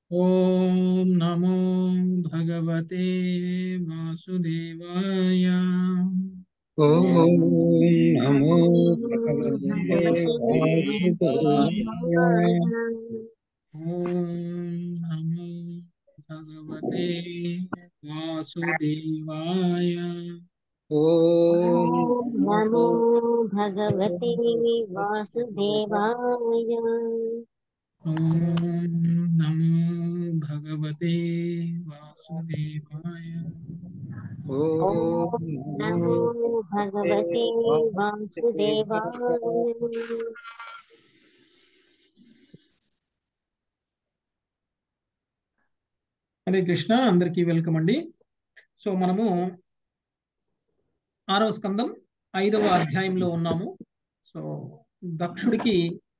ओम नमो भगवते वासुदेवाय। ओम ओम नमो भगवते भगवते वासुदेवाय। नमो भगवते वासुदेवाय। ओम नमो नमो भगवते वासुदेवाय। ओम नमो भगवते वासुदेवाय। ओम ॐ नमो नमो भगवते भगवते वासुदेवाय। वासुदेवाय। హరే కృష్ణ, అందరికీ వెల్కమ్ అండి. సో మనము 6వ స్కందం 5వ అధ్యాయంలో ఉన్నాము. సో దక్షుడికి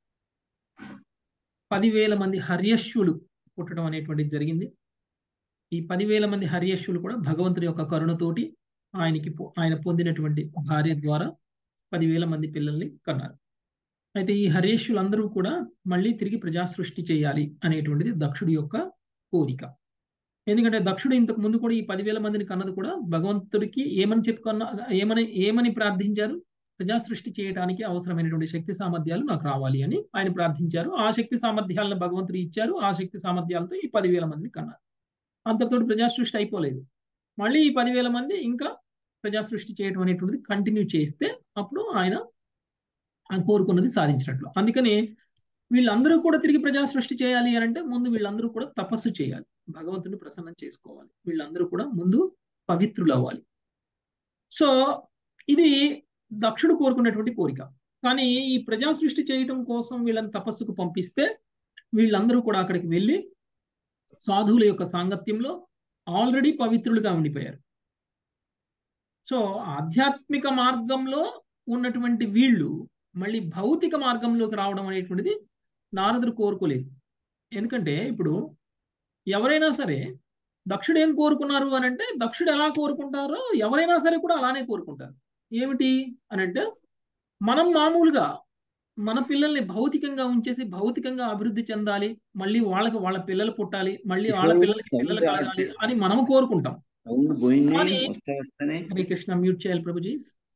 10,000 మంది హర్యశ్వులు పుట్టడం అనేటువంటిది జరిగింది. ఈ 10,000 మంది హర్యశ్వులు కూడా భగవంతుడి యొక్క కరుణతోటి ఆయన పొందినటువంటి భార్య ద్వారా 10,000 మంది పిల్లల్ని కన్నారు. అయితే ఈ హర్యశ్వులందరూ కూడా మళ్ళీ తిరిగి ప్రజాసృష్టి చేయాలి అనేటువంటిది దక్షుడి యొక్క కోరిక. ఎందుకంటే దక్షుడు ఇంతకు ముందు కూడా ఈ 10,000 మందిని కన్నది కూడా భగవంతుడికి ఏమని ప్రార్థించారు? ప్రజా సృష్టి చేయడానికి అవసరమైనటువంటి శక్తి సామర్థ్యాలు నాకు రావాలి అని ఆయన ప్రార్థించారు. ఆ శక్తి సామర్థ్యాలను భగవంతుడు ఇచ్చారు. ఆ శక్తి సామర్థ్యాలతో ఈ 10,000 మందిని కన్నారు. అంతటితో ప్రజా సృష్టి అయిపోలేదు. మళ్ళీ ఈ 10,000 మంది ఇంకా ప్రజా సృష్టి చేయడం అనేటువంటిది కంటిన్యూ చేస్తే అప్పుడు ఆయన కోరుకున్నది సాధించినట్లు. అందుకని వీళ్ళందరూ కూడా తిరిగి ప్రజా సృష్టి చేయాలి అని అంటే ముందు వీళ్ళందరూ కూడా తపస్సు చేయాలి, భగవంతుని ప్రసన్నం చేసుకోవాలి. వీళ్ళందరూ కూడా ముందు పవిత్రులు అవ్వాలి. సో ఇది దక్షుడు కోరుకున్నటువంటి కోరిక. కానీ ఈ ప్రజా సృష్టి చేయడం కోసం వీళ్ళని తపస్సుకు పంపిస్తే వీళ్ళందరూ కూడా అక్కడికి వెళ్ళి సాధువుల యొక్క సాంగత్యంలో ఆల్రెడీ పవిత్రులుగా ఉండిపోయారు. సో ఆధ్యాత్మిక మార్గంలో ఉన్నటువంటి వీళ్ళు మళ్ళీ భౌతిక మార్గంలోకి రావడం అనేటువంటిది నారదుడు కోరుకోలేదు. ఎందుకంటే ఇప్పుడు ఎవరైనా సరే దక్షుడు ఏం కోరుకున్నారు అని అంటే, దక్షుడు ఎలా కోరుకుంటారో ఎవరైనా సరే కూడా అలానే కోరుకుంటారు. ఏమిటి అని అంటే, మనం మామూలుగా మన పిల్లల్ని భౌతికంగా ఉంచేసి భౌతికంగా అభివృద్ధి చెందాలి, మళ్ళీ వాళ్ళ పిల్లలు పుట్టాలి, మళ్ళీ వాళ్ళ కిషోర్ పిల్లలకి సౌండ్ పిల్లలు కలగాలి రావట్లేదు. అని మనం కోరుకుంటాం. సౌండ్ పోయింది కానీ వస్తానే. హరే కృష్ణ, మ్యూట్ చేయాలి ప్రభుజీ.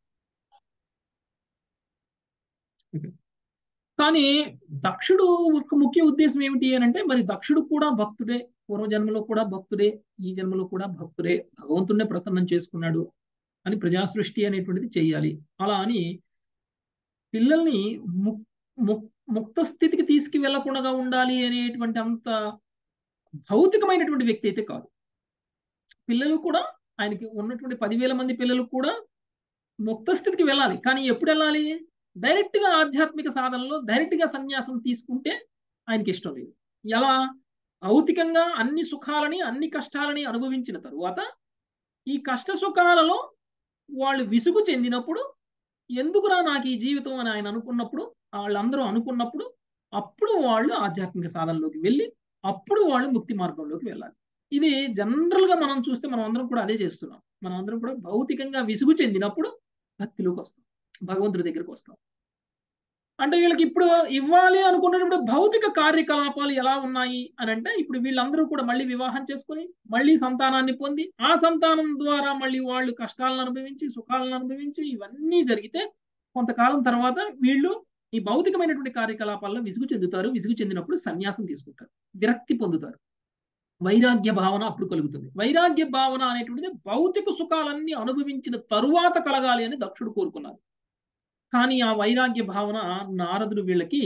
కానీ దక్షుడు ఒక ముఖ్య ఉద్దేశం ఏమిటి అని అంటే, మరి దక్షుడు కూడా భక్తుడే, పూర్వజన్మలో కూడా భక్తుడే, ఈ జన్మలో కూడా భక్తుడే, భగవంతుడినే ప్రసన్నం చేసుకున్నాడు అని ప్రజా సృష్టి అనేటువంటిది చెయ్యాలి. అలా అని పిల్లల్ని ముక్ ముక్ ముక్త స్థితికి తీసుకువెళ్లకుండా ఉండాలి అనేటువంటి అంత భౌతికమైనటువంటి వ్యక్తి అయితే కాదు. పిల్లలు కూడా ఆయనకి ఉన్నటువంటి 10,000 మంది పిల్లలు కూడా ముక్త స్థితికి వెళ్ళాలి. కానీ ఎప్పుడు వెళ్ళాలి? డైరెక్ట్ గా ఆధ్యాత్మిక సాధనలో డైరెక్ట్ గా సన్యాసం తీసుకుంటే ఆయనకి ఇష్టం లేదు. ఎలా? భౌతికంగా అన్ని సుఖాలని అన్ని కష్టాలని అనుభవించిన తరువాత ఈ కష్ట సుఖాలలో వాళ్ళు విసుగు చెందినప్పుడు, ఎందుకురా నాకు ఈ జీవితం అని ఆయన అనుకున్నప్పుడు, వాళ్ళందరూ అనుకున్నప్పుడు, అప్పుడు వాళ్ళు ఆధ్యాత్మిక సాధనలోకి వెళ్ళి అప్పుడు వాళ్ళు ముక్తి మార్గంలోకి వెళ్ళాలి. ఇది జనరల్ గా మనం చూస్తే మనం అందరం కూడా అదే చేస్తున్నాం. మనం అందరం కూడా భౌతికంగా విసుగు చెందినప్పుడు భక్తిలోకి వస్తాం, భగవంతుడి దగ్గరికి వస్తాం. అంటే వీళ్ళకి ఇప్పుడు ఇవ్వాలి అనుకున్నప్పుడు భౌతిక కార్యకలాపాలు ఎలా ఉన్నాయి అని అంటే, ఇప్పుడు వీళ్ళందరూ కూడా మళ్ళీ వివాహం చేసుకుని మళ్ళీ సంతానాన్ని పొంది ఆ సంతానం ద్వారా మళ్ళీ వాళ్ళు కష్టాలను అనుభవించి సుఖాలను అనుభవించి ఇవన్నీ జరిగితే కొంతకాలం తర్వాత వీళ్ళు ఈ భౌతికమైనటువంటి కార్యకలాపాల్లో విసుగు చెందుతారు. విసుగు చెందినప్పుడు సన్యాసం తీసుకుంటారు, విరక్తి పొందుతారు, వైరాగ్య భావన అప్పుడు కలుగుతుంది. వైరాగ్య భావన అనేటువంటిది భౌతిక సుఖాలన్నీ అనుభవించిన తరువాత కలగాలి అని దక్షుడు కోరుకున్నారు. కానీ ఆ వైరాగ్య భావన నారదుడు వీళ్ళకి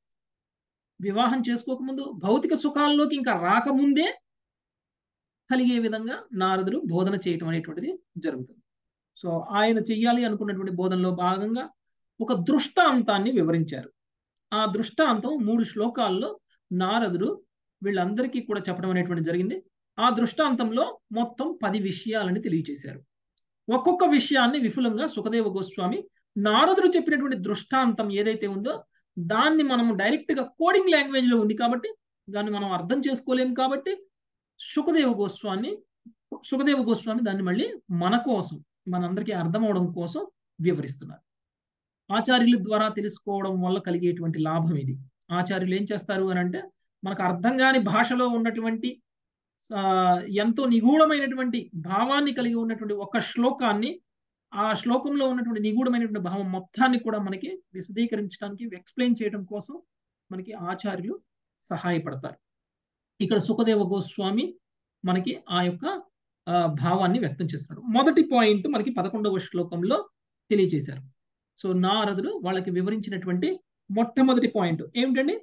వివాహం చేసుకోకముందు భౌతిక సుఖాల్లోకి ఇంకా రాకముందే కలిగే విధంగా నారదుడు బోధన చేయటం అనేటువంటిది జరుగుతుంది. సో ఆయన చెయ్యాలి అనుకున్నటువంటి బోధనలో భాగంగా ఒక దృష్టాంతాన్ని వివరించారు. ఆ దృష్టాంతం 3 శ్లోకాల్లో నారదుడు వీళ్ళందరికీ కూడా చెప్పడం అనేటువంటి జరిగింది. ఆ దృష్టాంతంలో మొత్తం 10 విషయాలని తెలియజేశారు. ఒక్కొక్క విషయాన్ని విపులంగా సుఖదేవ గోస్వామి నారదుడు చెప్పినటువంటి దృష్టాంతం ఏదైతే ఉందో దాన్ని మనం డైరెక్ట్ గా కోడింగ్ లాంగ్వేజ్ లో ఉంది కాబట్టి దాన్ని మనం అర్థం చేసుకోలేము. కాబట్టి సుఖదేవ గోస్వామి దాన్ని మళ్ళీ మన కోసం, మనందరికీ అర్థం అవడం కోసం వివరిస్తున్నారు. ఆచార్యుల ద్వారా తెలుసుకోవడం వల్ల కలిగేటువంటి లాభం ఇది. ఆచార్యులు ఏం చేస్తారు అని అంటే, మనకు అర్థం కాని భాషలో ఉన్నటువంటి ఎంతో నిగూఢమైనటువంటి భావాన్ని కలిగి ఉన్నటువంటి ఒక శ్లోకాన్ని, ఆ శ్లోకంలో ఉన్నటువంటి నిగూఢమైనటువంటి భావం మొత్తాన్ని కూడా మనకి విశదీకరించడానికి, ఎక్స్ప్లెయిన్ చేయడం కోసం మనకి ఆచార్యులు సహాయపడతారు. ఇక్కడ సుఖదేవ గోస్వామి మనకి ఆ యొక్క భావాన్ని వ్యక్తం చేస్తున్నాడు. మొదటి పాయింట్ మనకి 11వ శ్లోకంలో తెలియజేశారు. సో నారదుడు వాళ్ళకి వివరించినటువంటి మొట్టమొదటి పాయింట్ ఏమిటండి?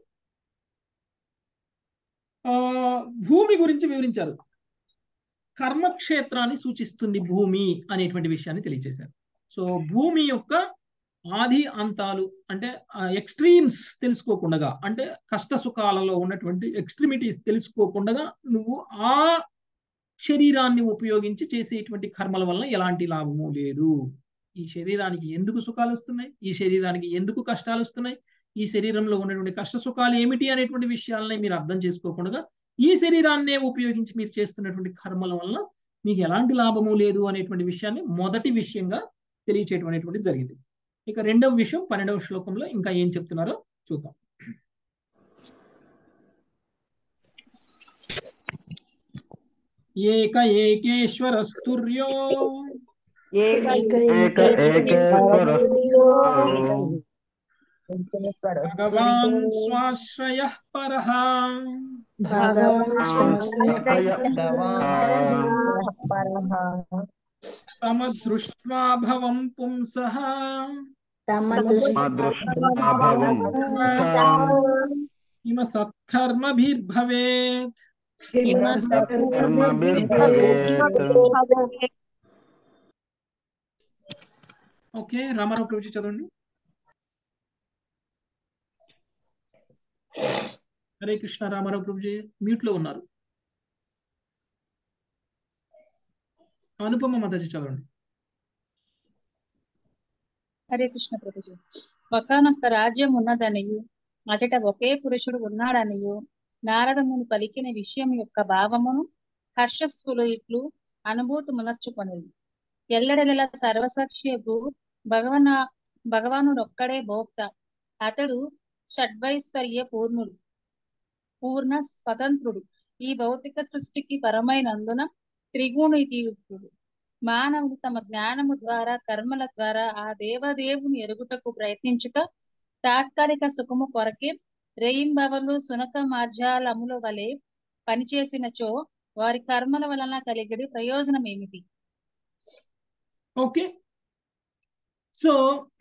భూమి గురించి వివరించారు. కర్మక్షేత్రాన్ని సూచిస్తుంది భూమి అనేటువంటి విషయాన్ని తెలియజేశారు. సో భూమి యొక్క ఆది అంతాలు అంటే ఎక్స్ట్రీమ్స్ తెలుసుకోకుండా, అంటే కష్ట సుఖాలలో ఉన్నటువంటి ఎక్స్ట్రీమిటీస్ తెలుసుకోకుండా నువ్వు ఆ శరీరాన్ని ఉపయోగించి చేసేటువంటి కర్మల వల్ల ఎలాంటి లాభము లేదు. ఈ శరీరానికి ఎందుకు సుఖాలు వస్తున్నాయి, ఈ శరీరానికి ఎందుకు కష్టాలు వస్తున్నాయి, ఈ శరీరంలో ఉన్నటువంటి కష్ట సుఖాలు ఏమిటి అనేటువంటి విషయాలని మీరు అర్థం చేసుకోకుండా ఈ శరీరాన్నే ఉపయోగించి మీరు చేస్తున్నటువంటి కర్మల వల్ల మీకు ఎలాంటి లాభము లేదు అనేటువంటి విషయాన్ని మొదటి విషయంగా తెలియచేయడం అనేటువంటిది జరిగింది. ఇక రెండవ విషయం 12వ శ్లోకంలో ఇంకా ఏం చెప్తున్నారో చూద్దాం. ఏక ఏకేశ్వరస్తుర్యో భగవాన్ స్వాశ్రయః పరః సమదృష్ట్వా భవం పుంసః ఇమ సత్కర్మభిర్భవేత్. ఓకే, రామారావు ప్రభుజీ చదవండి. హరే కృష్ణ. రామారావు ప్రభుజీ మ్యూట్ లో ఉన్నారు. అనుపమ మాతాజీ చదవండి. హరే కృష్ణ ప్రభుజీ. ఒకనొక రాజ్యం ఉన్నదనియు అచట ఒకే పురుషుడు ఉన్నాడనియు నారదముని పలికిన విషయం యొక్క భావమును హర్షస్సులు ఇట్లు అనుభూతి మునర్చుకొనిది. ఎల్లడెల సర్వసాక్షియగు భగవానుడొక్కడే భోక్త. అతడు షడ్వైశ్వర్య పూర్ణ స్వతంత్రుడు. ఈ భౌతిక సృష్టికి పరమైనందున త్రిగుణితీయుడు. మానవులు తమ జ్ఞానము ద్వారా, కర్మల ద్వారా ఆ దేవదేవుని ఎరుగుటకు ప్రయత్నించుట తాత్కాలిక సుఖము కొరకే రేయింబవలు సునక మార్జాలముల వలె పనిచేసినచో వారి కర్మల వలన కలిగేది ప్రయోజనం ఏమిటి? ఓకే, సో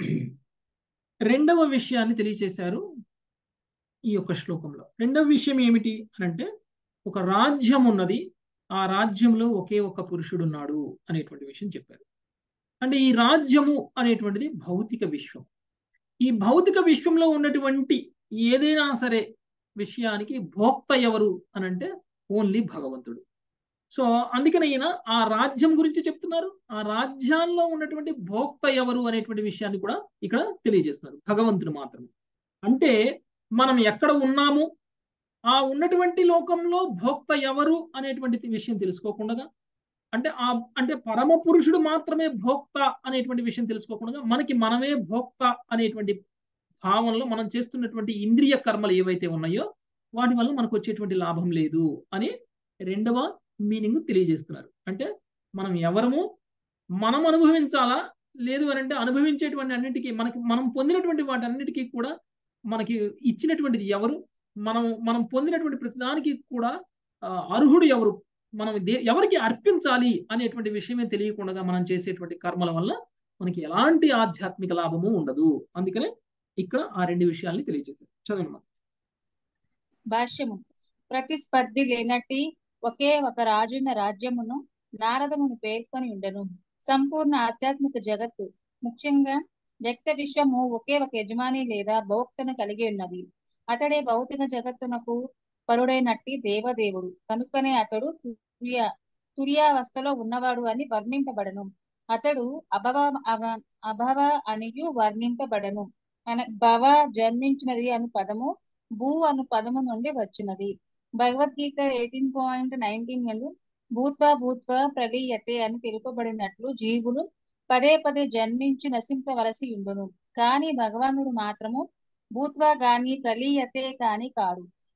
రెండవ విషయాన్ని తెలియచేశారు ఈ యొక్క శ్లోకంలో. రెండవ విషయం ఏమిటి అంటే, ఒక రాజ్యం ఉన్నది, ఆ రాజ్యంలో ఒకే ఒక పురుషుడు ఉన్నాడు అనేటువంటి విషయం చెప్పారు. అంటే ఈ రాజ్యము అనేటువంటిది భౌతిక విశ్వం. ఈ భౌతిక విశ్వంలో ఉన్నటువంటి ఏదైనా సరే విషయానికి భోక్త ఎవరు అనంటే ఓన్లీ భగవంతుడు. సో అందుకని ఈయన ఆ రాజ్యం గురించి చెప్తున్నారు. ఆ రాజ్యాల్లో ఉన్నటువంటి భోక్త ఎవరు అనేటువంటి విషయాన్ని కూడా ఇక్కడ తెలియజేస్తున్నారు. భగవంతుడు మాత్రమే. అంటే మనం ఎక్కడ ఉన్నాము, ఆ ఉన్నటువంటి లోకంలో భోక్త ఎవరు అనేటువంటి విషయం తెలుసుకోకుండా, అంటే పరమ పురుషుడు మాత్రమే భోక్త అనేటువంటి విషయం తెలుసుకోకుండా మనకి మనమే భోక్త అనేటువంటి భావంలో మనం చేస్తున్నటువంటి ఇంద్రియ కర్మలు ఏవైతే ఉన్నాయో వాటి వల్ల మనకు వచ్చేటువంటి లాభం లేదు అని రెండవ మీనింగ్ తెలియజేస్తున్నారు. అంటే మనం ఎవరము, మనం అనుభవించాలా, లేదు అని అంటే అనుభవించేటువంటి అన్నిటికీ మనం పొందినటువంటి వాటన్నిటికీ కూడా మనకి ఇచ్చినటువంటిది ఎవరు, మనం పొందినటువంటి ప్రతిదానికి కూడా అర్హుడు ఎవరు, మనం ఎవరికి అర్పించాలి అనేటువంటి విషయమే తెలియకుండా మనం చేసేటువంటి కర్మల వల్ల మనకి ఎలాంటి ఆధ్యాత్మిక లాభము ఉండదు. అందుకనే ఇక్కడ ఆ రెండు విషయాల్ని తెలియజేశారు. చదవండి. భాష్యము. ప్రతిస్పర్ధి లేనట్టి ఒకే ఒక రాజున్న రాజ్యమును నారదముని పేర్కొని ఉండెను. సంపూర్ణ ఆధ్యాత్మిక జగత్తు, ముఖ్యంగా వ్యక్త విశ్వము ఒకే ఒక యజమాని లేదా భోక్తను కలిగి ఉన్నది. అతడే భౌతిక జగత్తునకు పరుడైనట్టి దేవదేవుడు. కనుకనే అతడు తుర్యావస్థలో ఉన్నవాడు అని వర్ణింపబడను. అతడు అభవ అనియు వర్ణింపబడను. భవ జన్మించినది అను పదము భూ అను పదము నుండి వచ్చినది. భగవద్గీత 18.19 భూత్వా ప్రలీయతే అని తెలుపబడినట్లు జీవులు పదే పదే జన్మించి నశింపవలసి ఉండును. కాని భగవానుడు మాత్రము భూత్వా గాని ప్రలీయతే కాని కాడు.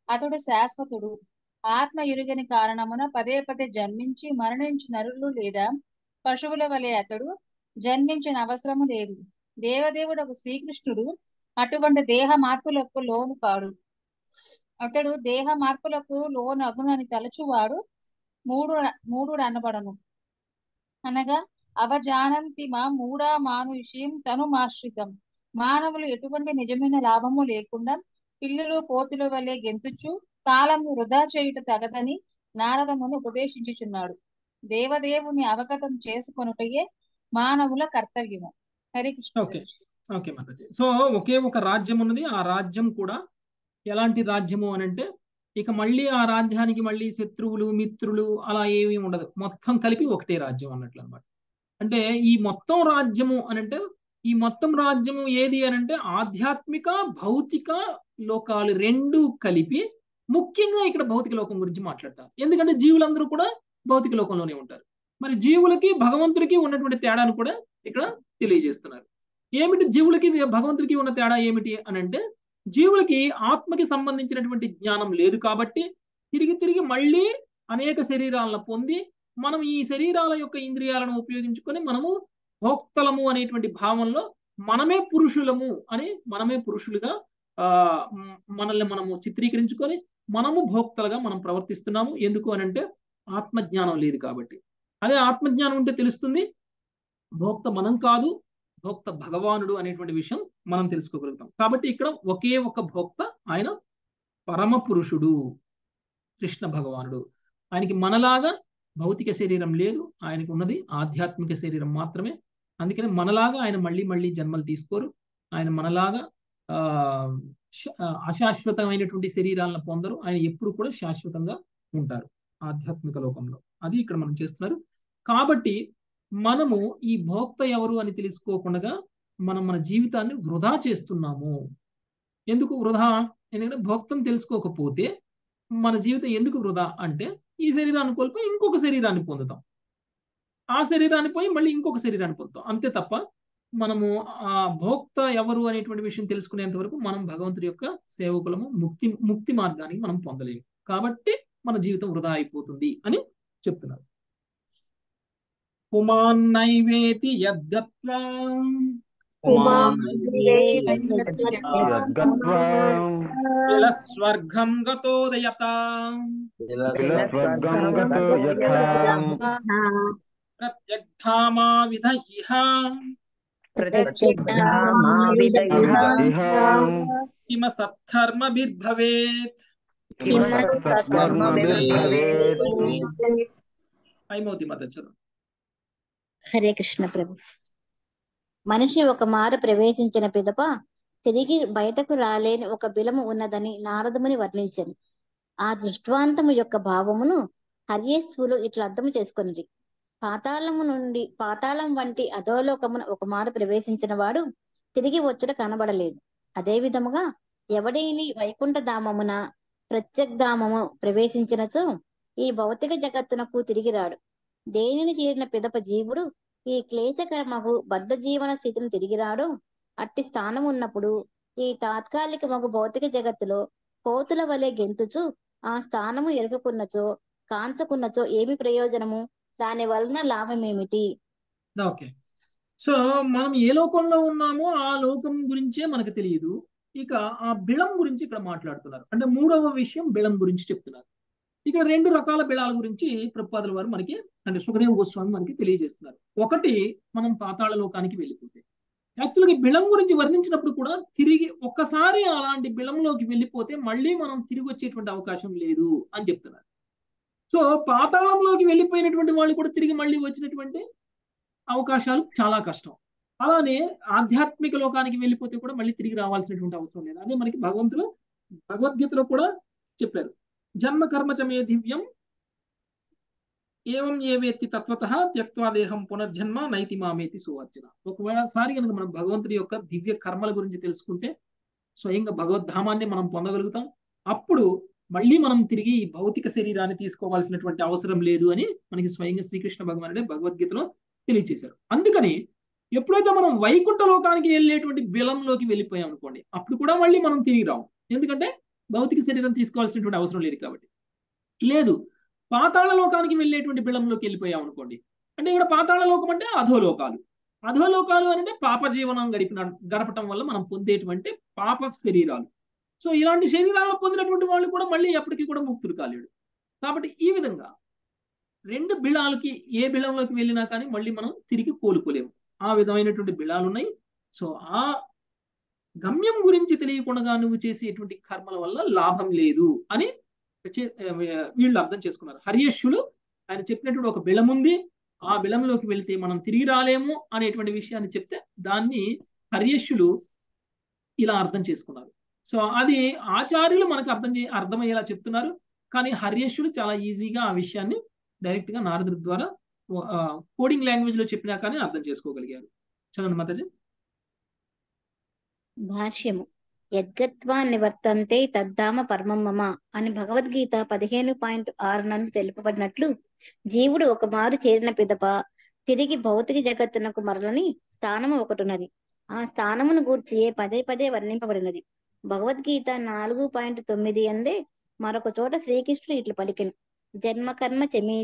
అతడు శాశ్వతుడు. ఆత్మ ఎరుగని కారణమున పదే పదే జన్మించి మరణించు నరులు లేదా పశువుల వలె అతడు జన్మించిన అవసరము లేదు. దేవదేవుడకు శ్రీకృష్ణుడు అటువంటి దేహ మార్పులకు లోను కాడు. అతడు దేహ మార్పులకు లోను అగునని తలచువాడు మూడు అనబడను. అనగా అవజానంతిమ మూఢా మానుష్యం తను మాశ్రితం. మానవులు ఎటువంటి నిజమైన లాభము లేకుండా పిల్లులు కోతుల వలె గెంతుచు కాలము వృధా చేయుట తగదని నారదమును ఉపదేశించుచున్నాడు. దేవదేవుని అవగతం చేసుకొనుటయే మానవుల కర్తవ్యము. Harikrishna. Okay okay Mataji. So ఒకే ఒక రాజ్యం ఉన్నది. ఆ రాజ్యం కూడా ఎలాంటి రాజ్యము అని అంటే ఇక మళ్ళీ ఆ రాజ్యానికి మళ్ళీ శత్రువులు మిత్రులు అలా ఏమీ ఉండదు. మొత్తం కలిపి ఒకటే రాజ్యం అన్నట్లు అనమాట. అంటే ఈ మొత్తం రాజ్యము అని అంటే ఈ మొత్తం రాజ్యము ఏది అని అంటే ఆధ్యాత్మిక భౌతిక లోకాలు రెండు కలిపి ముఖ్యంగా ఇక్కడ భౌతిక లోకం గురించి మాట్లాడతారు. ఎందుకంటే జీవులందరూ కూడా భౌతిక లోకంలోనే ఉంటారు. మరి జీవులకి భగవంతుడికి ఉన్నటువంటి తేడాను కూడా ఇక్కడ తెలియజేస్తున్నారు. ఏమిటి జీవులకి భగవంతుడికి ఉన్న తేడా ఏమిటి అని అంటే జీవులకి ఆత్మకి సంబంధించినటువంటి జ్ఞానం లేదు కాబట్టి తిరిగి తిరిగి మళ్ళీ అనేక శరీరాలను పొంది మనం ఈ శరీరాల యొక్క ఇంద్రియాలను ఉపయోగించుకొని మనము భోక్తలము అనేటువంటి భావంలో మనమే పురుషులము అని మనమే పురుషులుగా మనల్ని మనము చిత్రీకరించుకొని మనము భోక్తలుగా మనం ప్రవర్తిస్తున్నాము. ఎందుకు అని అంటే ఆత్మజ్ఞానం లేదు కాబట్టి. అదే ఆత్మజ్ఞానం ఉంటే తెలుస్తుంది భోక్త మనం కాదు, భోక్త భగవానుడు అనేటువంటి విషయం మనం తెలుసుకోగలుగుతాం. కాబట్టి ఇక్కడ ఒకే ఒక భోక్త, ఆయన పరమ పురుషుడు కృష్ణ భగవానుడు. ఆయనకి మనలాగా భౌతిక శరీరం లేదు, ఆయనకు ఉన్నది ఆధ్యాత్మిక శరీరం మాత్రమే. అందుకని మనలాగా ఆయన మళ్ళీ మళ్ళీ జన్మలు తీసుకోరు. ఆయన మనలాగా అశాశ్వతమైనటువంటి శరీరాలను పొందరు. ఆయన ఎప్పుడు కూడా శాశ్వతంగా ఉంటారు ఆధ్యాత్మిక లోకంలో. అది ఇక్కడ మనం చేస్తున్నారు. కాబట్టి మనము ఈ భోక్త ఎవరు అని తెలుసుకోకుండా మనం మన జీవితాన్ని వృధా చేస్తున్నాము. ఎందుకు వృధా? ఎందుకంటే భోక్తను తెలుసుకోకపోతే మన జీవితం ఎందుకు వృధా అంటే ఈ శరీరాన్ని కోల్పోయి ఇంకొక శరీరాన్ని పొందుతాం, ఆ శరీరాన్ని పోయి మళ్ళీ ఇంకొక శరీరాన్ని పొందుతాం. అంతే తప్ప మనము ఆ భోక్త ఎవరు అనేటువంటి విషయం తెలుసుకునేంత వరకు మనం భగవంతుడి యొక్క సేవకులము, ముక్తి మార్గానికి మనం పొందలేము. కాబట్టి మన జీవితం వృధా అయిపోతుంది అని చెప్తున్నారు. పుమాన్నైవేతి యద్గత్వా జలస్వర్గం గతోదయత ప్రత్యగ్ధామా విధ ఇహ కిమ సత్కర్మభిర్భవేత్. అయిమవుతి మధ్య చదువు. హరే కృష్ణ ప్రభు. మనిషి ఒక మారు ప్రవేశించిన పిదప తిరిగి బయటకు రాలేని ఒక బిలము ఉన్నదని నారదముని వర్ణించను. ఆ దృష్టాంతము యొక్క భావమును హర్యేశ్వులు ఇట్లా అర్థము చేసుకొనిరి. పాతాళం వంటి అధోలోకమున ఒక మారు ప్రవేశించిన వాడు తిరిగి వచ్చుట కనబడలేదు. అదే విధముగా ఎవడైని వైకుంఠ ధామమున ప్రత్యగ్ధామము ప్రవేశించినచో ఈ భౌతిక జగత్తునకు తిరిగి రాడు. దేనిని చేరిన పిదప జీవుడు ఈ క్లేశకరమగు బద్ధ జీవన స్థితిని తిరిగి రాడు. అట్టి స్థానం ఉన్నప్పుడు ఈ తాత్కాలిక మగు భౌతిక జగత్తులో కోతుల వలె గెంతుచు ఆ స్థానము ఎరుకున్నచో కాంచకున్నచో ఏమి ప్రయోజనము? దాని వలన లాభం ఏమిటి? ఓకే, సో మనం ఏ లోకంలో ఉన్నామో ఆ లోకం గురించే మనకు తెలియదు. ఇక ఆ బిళం గురించి ఇక్కడ మాట్లాడుతున్నారు. అంటే మూడవ విషయం బిళం గురించి చెప్తున్నారు. ఇక్కడ రెండు రకాల బిళాల గురించి ప్రభుపాదుల వారు మనకి, అంటే సుఖదేవ గోస్వామి మనకి తెలియజేస్తున్నారు. ఒకటి, మనం పాతాళ లోకానికి వెళ్ళిపోతే, యాక్చువల్గా బిళం గురించి వర్ణించినప్పుడు కూడా తిరిగి ఒక్కసారి అలాంటి బిళంలోకి వెళ్ళిపోతే మళ్ళీ మనం తిరిగి వచ్చేటువంటి అవకాశం లేదు అని చెప్తున్నారు. సో పాతాళంలోకి వెళ్ళిపోయినటువంటి వాళ్ళు కూడా తిరిగి మళ్ళీ వచ్చినటువంటి అవకాశాలు చాలా కష్టం. అలానే ఆధ్యాత్మిక లోకానికి వెళ్ళిపోతే కూడా మళ్ళీ తిరిగి రావాల్సినటువంటి అవసరం లేదు. అదే మనకి భగవంతులు భగవద్గీతలో కూడా చెప్పారు. జన్మ కర్మచమే దివ్యం ఏవం ఏవేత్తి తత్వతః త్యక్త్వా దేహం పునర్జన్మ నైతి మామేతి సువర్జన. ఒకసారి కనుక మనం భగవంతుడి యొక్క దివ్య కర్మల గురించి తెలుసుకుంటే స్వయంగా భగవద్ధామాన్ని మనం పొందగలుగుతాం. అప్పుడు మళ్ళీ మనం తిరిగి ఈ భౌతిక శరీరాన్ని తీసుకోవాల్సినటువంటి అవసరం లేదు అని మనకి స్వయంగా శ్రీకృష్ణ భగవానుడే భగవద్గీతలో తెలియజేశారు. అందుకని ఎప్పుడైతే మనం వైకుంఠ లోకానికి వెళ్ళేటువంటి బిలంలోకి వెళ్ళిపోయాం అనుకోండి, అప్పుడు కూడా మళ్ళీ మనం తిరిగి రాము. ఎందుకంటే భౌతిక శరీరం తీసుకోవాల్సినటువంటి అవసరం లేదు కాబట్టి. లేదు, పాతాళ లోకానికి వెళ్ళేటువంటి బిళంలోకి వెళ్ళిపోయాం అనుకోండి, అంటే ఇక్కడ పాతాళ లోకం అంటే అధోలోకాలు. అధోలోకాలు అంటే పాప జీవనం గడపటం వల్ల మనం పొందేటువంటి పాప శరీరాలు. సో ఇలాంటి శరీరాలను పొందినటువంటి వాళ్ళు కూడా మళ్ళీ ఎప్పటికీ కూడా ముక్తులు కాలేడు. కాబట్టి ఈ విధంగా రెండు బిళాలకి ఏ బిళంలోకి వెళ్ళినా కానీ మళ్ళీ మనం తిరిగి కోలుకోలేము. ఆ విధమైనటువంటి బిళాలు ఉన్నాయి. సో ఆ గమ్యం గురించి తెలియకుండా నువ్వు చేసేటువంటి కర్మల వల్ల లాభం లేదు అని వీళ్ళు అర్థం చేసుకున్నారు. హర్యశ్వులు ఆయన చెప్పినటువంటి ఒక బిళం ఉంది, ఆ బిళంలోకి వెళితే మనం తిరిగి రాలేము అనేటువంటి విషయాన్ని చెప్తే దాన్ని హర్యశ్వులు ఇలా అర్థం చేసుకున్నారు. సో అది ఆచార్యులు మనకు అర్థమయ్యేలా చెప్తున్నారు. కానీ హర్యశ్వులు చాలా ఈజీగా ఆ విషయాన్ని డైరెక్ట్ గా నారదుడి ద్వారా కోడింగ్ లాంగ్వేజ్ లో చెప్పినా కానీ అర్థం చేసుకోగలిగారు. చదవండి మాతాజీ. భాష్యము. యద్గత్వా నివర్తంతే తద్ధామ పరమం మమ అని భగవద్గీత 15.6 నందు తెలుపబడినట్లు జీవుడు ఒక మారు చేరిన పిదప తిరిగి భౌతిక జగత్తునకు మరలని స్థానము ఒకటున్నది. ఆ స్థానమును గూర్చి పదే పదే వర్ణింపబడినది. భగవద్గీత 4.9 అందే మరొక చోట శ్రీకృష్ణుడు ఇట్లు పలికెను. జన్మకర్మ చమే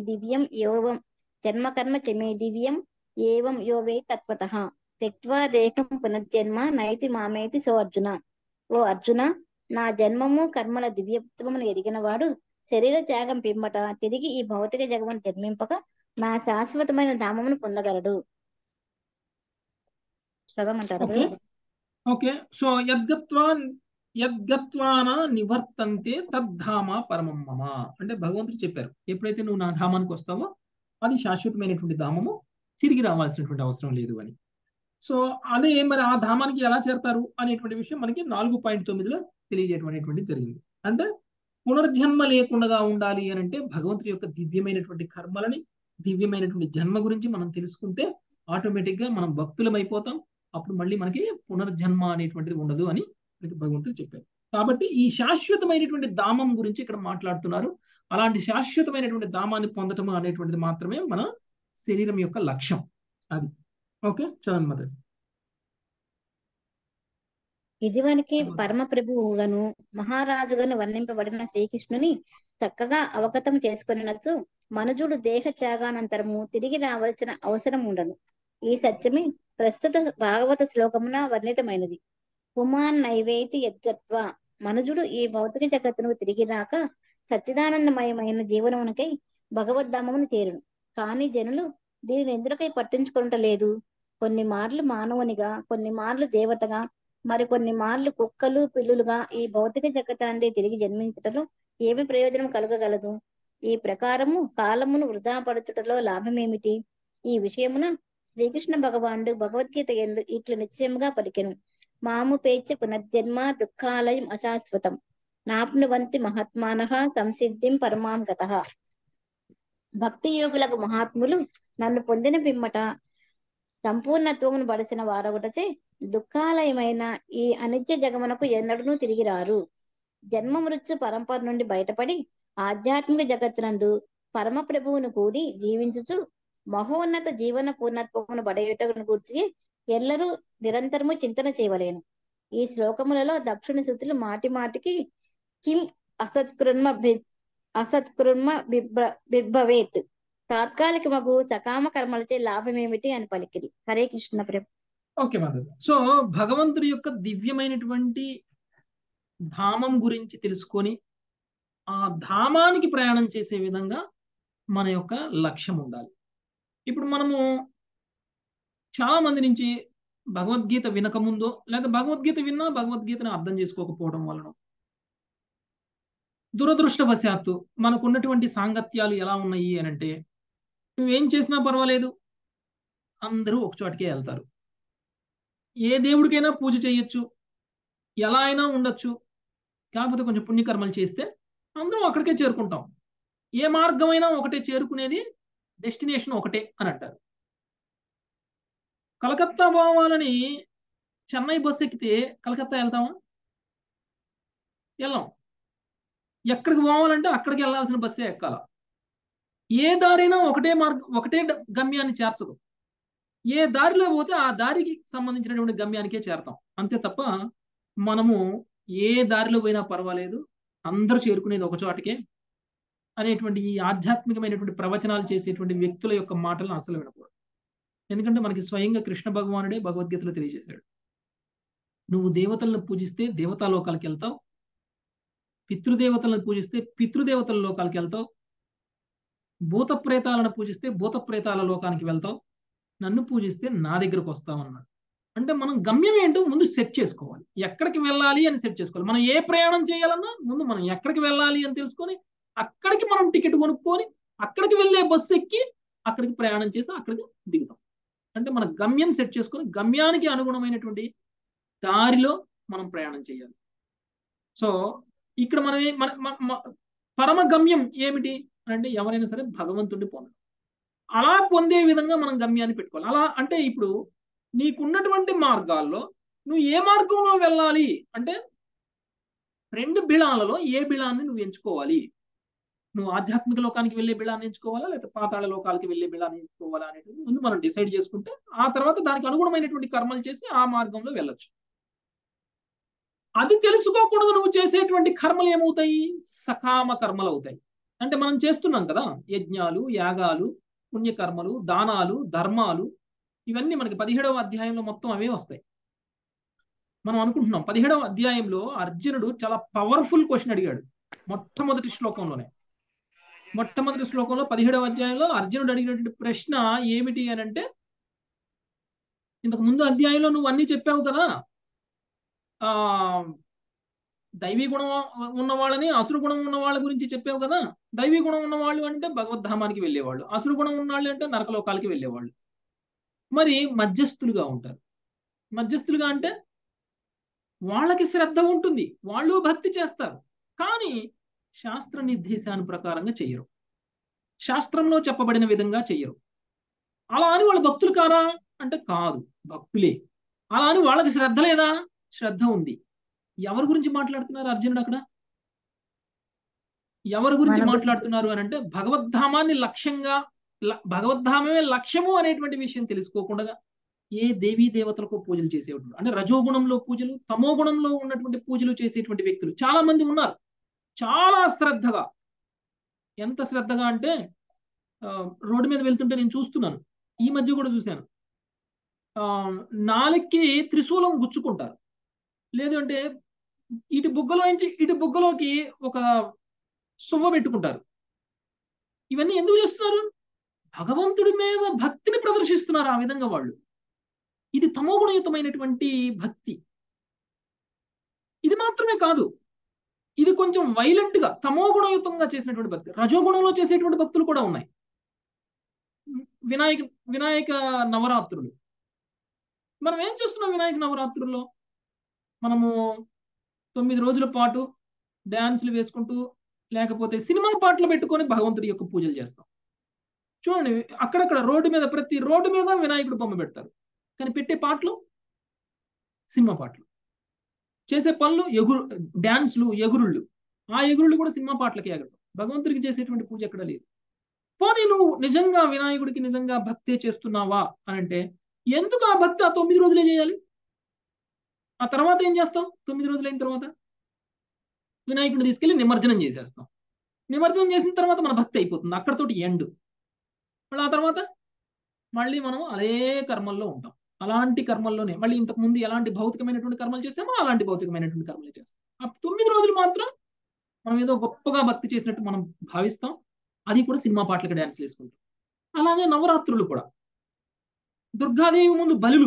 దివ్యం ఏవం యో వే తత్వతః త్యక్త్వా దేహం పునర్జన్మ నైతి మామేతి సో అర్జున. ఓ అర్జున, నా జన్మము కర్మల దివ్యత్వమును ఎరిగిన వాడు శరీర త్యాగం పిమ్మట తిరిగి ఈ భౌతిక జగమును జన్మింపక నా శాశ్వతమైన ధామమును పొందగలడు. చదవమంటారు ఓకే ఓకే. సో యద్గత్వాన నివర్తంతే తద్ధామ పరమం మమ అంటే భగవంతుడు చెప్పారు, ఎప్పుడైతే నువ్వు నా ధామానికి వస్తావో అది శాశ్వతమైనటువంటి ధామము, తిరిగి రావాల్సినటువంటి అవసరం లేదు అని. సో అదే మరి ఆ ధామానికి ఎలా చేరతారు అనేటువంటి విషయం మనకి 4.9లో తెలియజేయడం జరిగింది. అంటే పునర్జన్మ లేకుండా ఉండాలి అని అంటే భగవంతుడి యొక్క దివ్యమైనటువంటి కర్మలని, దివ్యమైనటువంటి జన్మ గురించి మనం తెలుసుకుంటే ఆటోమేటిక్ గా మనం భక్తులం అయిపోతాం. అప్పుడు మళ్ళీ మనకి పునర్జన్మ అనేటువంటిది ఉండదు అని భగవంతుడు చెప్పారు. కాబట్టి ఈ శాశ్వతమైనటువంటి ధామం గురించి ఇక్కడ మాట్లాడుతున్నారు. అలాంటి శాశ్వతమైనటువంటి ధామాన్ని పొందటం అనేటువంటిది మాత్రమే మన శరీరం యొక్క లక్ష్యం. అది ఓకే. చదవండి మొదటి. ఇదివరకే పరమ ప్రభువుగాను మహారాజుగాను వర్ణింపబడిన శ్రీకృష్ణుని చక్కగా అవగతం చేసుకున్నచ్చు మనుజుడు దేహ త్యాగానంతరము తిరిగి రావాల్సిన అవసరం ఉండదు. ఈ సత్యమే ప్రస్తుత భాగవత శ్లోకమున వర్ణితమైనది. పుమాన్ నైవేతి యద్గత్వ, మనుజుడు ఈ భౌతిక జగత్తును తిరిగి రాక సచ్చిదానందమయమైన జీవనమునకై భగవద్ధామమును చేరును. కానీ జనులు దీనిని ఎందుకై పట్టించుకుంటలేదు. కొన్ని మార్లు మానవునిగా, కొన్ని మార్లు దేవతగా, మరికొన్ని మార్లు కుక్కలు పిల్లులుగా ఈ భౌతిక జగత్తునందే తిరిగి జన్మించుటలో ఏమి ప్రయోజనం కలగగలదు? ఈ ప్రకారము కాలమును వృధా పరచుటలో లాభమేమిటి? ఈ విషయమున శ్రీకృష్ణ భగవానుడు భగవద్గీత యందు ఇట్లు నిశ్చయముగా పలికెను. మాము పేచ పునర్జన్మ దుఃఖాలయం అశాశ్వతం నాప్నువంతి మహాత్మానః సంసిద్ధిం పరమాం గతః. భక్తి యోగులకు మహాత్ములు నన్ను పొందిన పిమ్మట సంపూర్ణత్వమును బడిసిన వారొకటచే దుఃఖాలయమైన ఈ అనిత్య జగమునకు ఎన్నడూ తిరిగి రారు. జన్మ మృత్యు పరంపర నుండి బయటపడి ఆధ్యాత్మిక జగత్తునందు పరమ ప్రభువును కూడి జీవించుచు మహోన్నత జీవన పూర్ణత్వమును బడయుటను గూర్చి ఎల్లరూ నిరంతరము చింతన చేయవలేను. ఈ శ్లోకములలో దక్షుని శృతులు మాటి మాటికి కిం అసత్కృన్మ బిర్భవేత్ తాత్కాలిక మగు సకామ కర్మలచే లాభమేమిటి అని పలికిరి. హరే కృష్ణ ప్రభు. ఓకే మాధవ్. సో భగవంతుడి యొక్క దివ్యమైనటువంటి ధామం గురించి తెలుసుకొని ఆ ధామానికి ప్రయాణం చేసే విధంగా మన యొక్క లక్ష్యం ఉండాలి. ఇప్పుడు మనము చాలా మంది నుంచి భగవద్గీత వినకముందో లేదా భగవద్గీత విన్నా భగవద్గీతను అర్థం చేసుకోకపోవడం వలన దురదృష్టవశాత్తు మనకున్నటువంటి సాంగత్యాలు ఎలా ఉన్నాయి అని అంటే, నువ్వేం చేసినా పర్వాలేదు, అందరూ ఒక చోటికే వెళ్తారు. ఏ దేవుడికైనా పూజ చేయొచ్చు, ఎలా అయినా ఉండొచ్చు, కాకపోతే కొంచెం పుణ్యకర్మలు చేస్తే అందరం అక్కడికే చేరుకుంటాం. ఏ మార్గమైనా ఒకటే, చేరుకునేది డెస్టినేషన్ ఒకటే అని అంటారు. కలకత్తా పోవాలని చెన్నై బస్సు ఎక్కితే కలకత్తా వెళ్తామా? వెళ్ళాం. ఎక్కడికి పోవాలంటే అక్కడికి వెళ్ళాల్సిన బస్సే ఎక్కాల. ఏ దారైనా ఒకటే మార్గం, ఒకటే గమ్యాన్ని చేర్చదు. ఏ దారిలో పోతే ఆ దారికి సంబంధించినటువంటి గమ్యానికే చేరతాం. అంతే తప్ప మనము ఏ దారిలో పోయినా పర్వాలేదు, అందరూ చేరుకునేది ఒక చోటకే అనేటువంటి ఈ ఆధ్యాత్మికమైనటువంటి ప్రవచనాలు చేసేటువంటి వ్యక్తుల యొక్క మాటలను అసలు వినకూడదు. ఎందుకంటే మనకి స్వయంగా కృష్ణ భగవానుడే భగవద్గీతలో తెలియజేశాడు. నువ్వు దేవతలను పూజిస్తే దేవతాలోకాలకి వెళ్తావు, పితృదేవతలను పూజిస్తే పితృదేవతల లోకాలకి వెళ్తావు, భూత ప్రేతాలను పూజిస్తే భూత ప్రేతాల లోకానికి వెళ్తావు, నన్ను పూజిస్తే నా దగ్గరకు వస్తావు అన్నాడు. అంటే మనం గమ్యం ఏంటో ముందు సెట్ చేసుకోవాలి. ఎక్కడికి వెళ్ళాలి అని సెట్ చేసుకోవాలి. మనం ఏ ప్రయాణం చేయాలన్నా ముందు మనం ఎక్కడికి వెళ్ళాలి అని తెలుసుకొని అక్కడికి మనం టికెట్ కొనుక్కొని అక్కడికి వెళ్ళే బస్సు ఎక్కి అక్కడికి ప్రయాణం చేసి అక్కడికి దిగుతాం. అంటే మన గమ్యం సెట్ చేసుకొని గమ్యానికి అనుగుణమైనటువంటి దారిలో మనం ప్రయాణం చేయాలి. సో ఇక్కడ మన పరమ గమ్యం ఏమిటి అంటే ఎవరైనా సరే భగవంతుడిని పొందడం. అలా పొందే విధంగా మనం గమ్యాన్ని పెట్టుకోవాలి. అలా అంటే ఇప్పుడు నీకున్నటువంటి మార్గాల్లో నువ్వు ఏ మార్గంలో వెళ్ళాలి అంటే 2 బిళాలలో ఏ బిళాన్ని నువ్వు ఎంచుకోవాలి. నువ్వు ఆధ్యాత్మిక లోకానికి వెళ్ళే బిళాన్ని ఎంచుకోవాలా లేకపోతే పాతాళ లోకాలకి వెళ్ళే బిళాన్ని ఎంచుకోవాలా అనేది ముందు మనం డిసైడ్ చేసుకుంటే ఆ తర్వాత దానికి అనుగుణమైనటువంటి కర్మలు చేసి ఆ మార్గంలో వెళ్ళొచ్చు. అది తెలుసుకోకూడదు నువ్వు చేసేటువంటి కర్మలు ఏమవుతాయి? సకామ కర్మలు అవుతాయి. అంటే మనం చేస్తున్నాం కదా, యజ్ఞాలు, యాగాలు, పుణ్యకర్మలు, దానాలు, ధర్మాలు, ఇవన్నీ మనకి 17వ అధ్యాయంలో మొత్తం అవే వస్తాయి. మనం అనుకుంటున్నాం 17వ అధ్యాయంలో అర్జునుడు చాలా పవర్ఫుల్ క్వశ్చన్ అడిగాడు. మొట్టమొదటి శ్లోకంలో 17వ అధ్యాయంలో అర్జునుడు అడిగినటువంటి ప్రశ్న ఏమిటి అని అంటే, ఇంతకు ముందు అధ్యాయంలో నువ్వు అన్ని చెప్పావు కదా, ఆ దైవీ గుణం ఉన్న వాళ్ళని అసురు గుణం ఉన్న వాళ్ళ గురించి చెప్పావు కదా. దైవీ గుణం ఉన్న వాళ్ళు అంటే భగవద్ధామానికి వెళ్ళేవాళ్ళు, అసురు గుణం ఉన్న వాళ్ళు అంటే నరకలోకాలకి వెళ్ళేవాళ్ళు. మరి మధ్యస్థులుగా ఉంటారు. మధ్యస్థులుగా అంటే వాళ్ళకి శ్రద్ధ ఉంటుంది, వాళ్ళు భక్తి చేస్తారు, కానీ శాస్త్ర నిర్దేశాన్ని ప్రకారంగా చెయ్యరు, శాస్త్రంలో చెప్పబడిన విధంగా చెయ్యరు. అలా అని వాళ్ళు భక్తులు కారా అంటే కాదు, భక్తులే. అలా అని వాళ్ళకి శ్రద్ధ లేదా? శ్రద్ధ ఉంది. ఎవరి గురించి మాట్లాడుతున్నారు అర్జునుడు అక్కడ? ఎవరి గురించి మాట్లాడుతున్నారు అని అంటే భగవద్ధామాన్ని లక్ష్యంగా, భగవద్ధామమే లక్ష్యము అనేటువంటి విషయం తెలుసుకోకుండా ఏ దేవీ దేవతలకు పూజలు చేసేవాడు అంటే రజోగుణంలో పూజలు, తమో గుణంలో ఉన్నటువంటి పూజలు చేసేటువంటి వ్యక్తులు చాలా మంది ఉన్నారు. చాలా శ్రద్ధగా, ఎంత శ్రద్ధగా అంటే రోడ్డు మీద వెళ్తుంటే నేను చూస్తున్నాను, ఈ మధ్య కూడా చూశాను, నాలుగుకి త్రిశూలం గుచ్చుకుంటారు, లేదు అంటే ఇటు బుగ్గలోకి ఒక సువ్వ పెట్టుకుంటారు. ఇవన్నీ ఎందుకు చేస్తున్నారు? భగవంతుడి మీద భక్తిని ప్రదర్శిస్తున్నారు ఆ విధంగా వాళ్ళు. ఇది తమోగుణయుతమైనటువంటి భక్తి. ఇది మాత్రమే కాదు, ఇది కొంచెం వైలెంట్ గా తమోగుణయుతంగా చేసినటువంటి భక్తి. రజోగుణంలో చేసేటువంటి భక్తులు కూడా ఉన్నాయి. వినాయక నవరాత్రులు, మనం ఏం చేస్తున్నాం వినాయక నవరాత్రుల్లో? మనము 9 రోజుల పాటు డ్యాన్సులు వేసుకుంటూ లేకపోతే సినిమా పాటలు పెట్టుకొని భగవంతుడి యొక్క పూజలు చేస్తాం. చూడండి, అక్కడక్కడ ప్రతి రోడ్డు మీద వినాయకుడు బొమ్మ పెడతారు, కానీ పెట్టే పాటలు సినిమా పాటలు, చేసే పనులు డ్యాన్స్లు, ఎగురుళ్ళు. ఆ ఎగురుళ్ళు కూడా సినిమా పాటలకి ఎగరడం. భగవంతుడికి చేసేటువంటి పూజ ఎక్కడ లేదు. పోనీ నువ్వు నిజంగా వినాయకుడికి నిజంగా భక్తే చేస్తున్నావా అని అంటే ఎందుకు ఆ భక్తి ఆ 9 రోజులే చేయాలి? ఆ తర్వాత ఏం చేస్తాం? 9 రోజులైన తర్వాత వినాయకుడిని తీసుకెళ్లి నిమజ్జనం చేసేస్తాం. నిమజ్జనం చేసిన తర్వాత మన భక్తి అయిపోతుంది, అక్కడతోటి ఎండ్. మళ్ళీ ఆ తర్వాత మళ్ళీ మనం అదే కర్మల్లో ఉంటాం. అలాంటి కర్మల్లోనే మళ్ళీ ఇంతకు ముందు ఎలాంటి భౌతికమైనటువంటి కర్మలు చేసామో అలాంటి భౌతికమైనటువంటి కర్మలు చేస్తాం. ఆ 9 రోజులు మాత్రం మనం ఏదో గొప్పగా భక్తి చేసినట్టు మనం భావిస్తాం. అది కూడా సినిమా పాటలకు డ్యాన్స్లు వేసుకుంటాం. అలాగే నవరాత్రులు కూడా దుర్గాదేవి ముందు బలులు,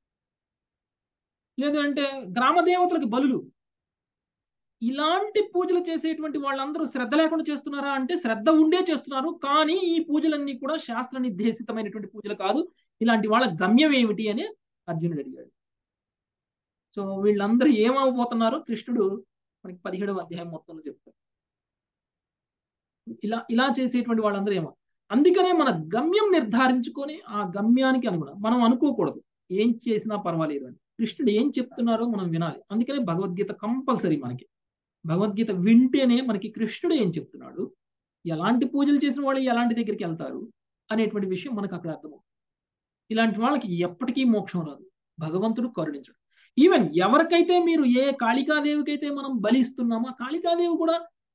లేదు అంటే గ్రామ దేవతలకు బలులు, ఇలాంటి పూజలు చేసేటువంటి వాళ్ళందరూ శ్రద్ధ లేకుండా చేస్తున్నారా అంటే శ్రద్ధ ఉండే చేస్తున్నారు. కానీ ఈ పూజలన్నీ కూడా శాస్త్ర నిర్దేశితమైనటువంటి పూజలు కాదు. ఇలాంటి వాళ్ళ గమ్యం ఏమిటి అని అర్జునుడు అడిగాడు. సో వీళ్ళందరూ ఏమవబోతున్నారో కృష్ణుడు మనకి 17వ అధ్యాయం మొత్తంలో చెప్తారు. ఇలా చేసేటువంటి వాళ్ళందరూ ఏమో. అందుకనే మన గమ్యం నిర్ధారించుకొని ఆ గమ్యానికి అనుగుణం మనం అనుకోకూడదు ఏం చేసినా పర్వాలేదు అని. కృష్ణుడు ఏం చెప్తున్నారో మనం వినాలి. అందుకనే భగవద్గీత కంపల్సరీ. మనకి భగవద్గీత వింటేనే మనకి కృష్ణుడు ఏం చెప్తున్నాడు, ఎలాంటి పూజలు చేసిన వాళ్ళు ఎలాంటి దగ్గరికి వెళ్తారు అనేటువంటి విషయం మనకు అక్కడ అర్థమవుతుంది. ఇలాంటి వాళ్ళకి ఎప్పటికీ మోక్షం రాదు, భగవంతుడు కరుణించడు. ఈవెన్ ఎవరికైతే మీరు ఏ కాళికాదేవికైతే మనం బలిస్తున్నామో, కాళికాదేవి కూడా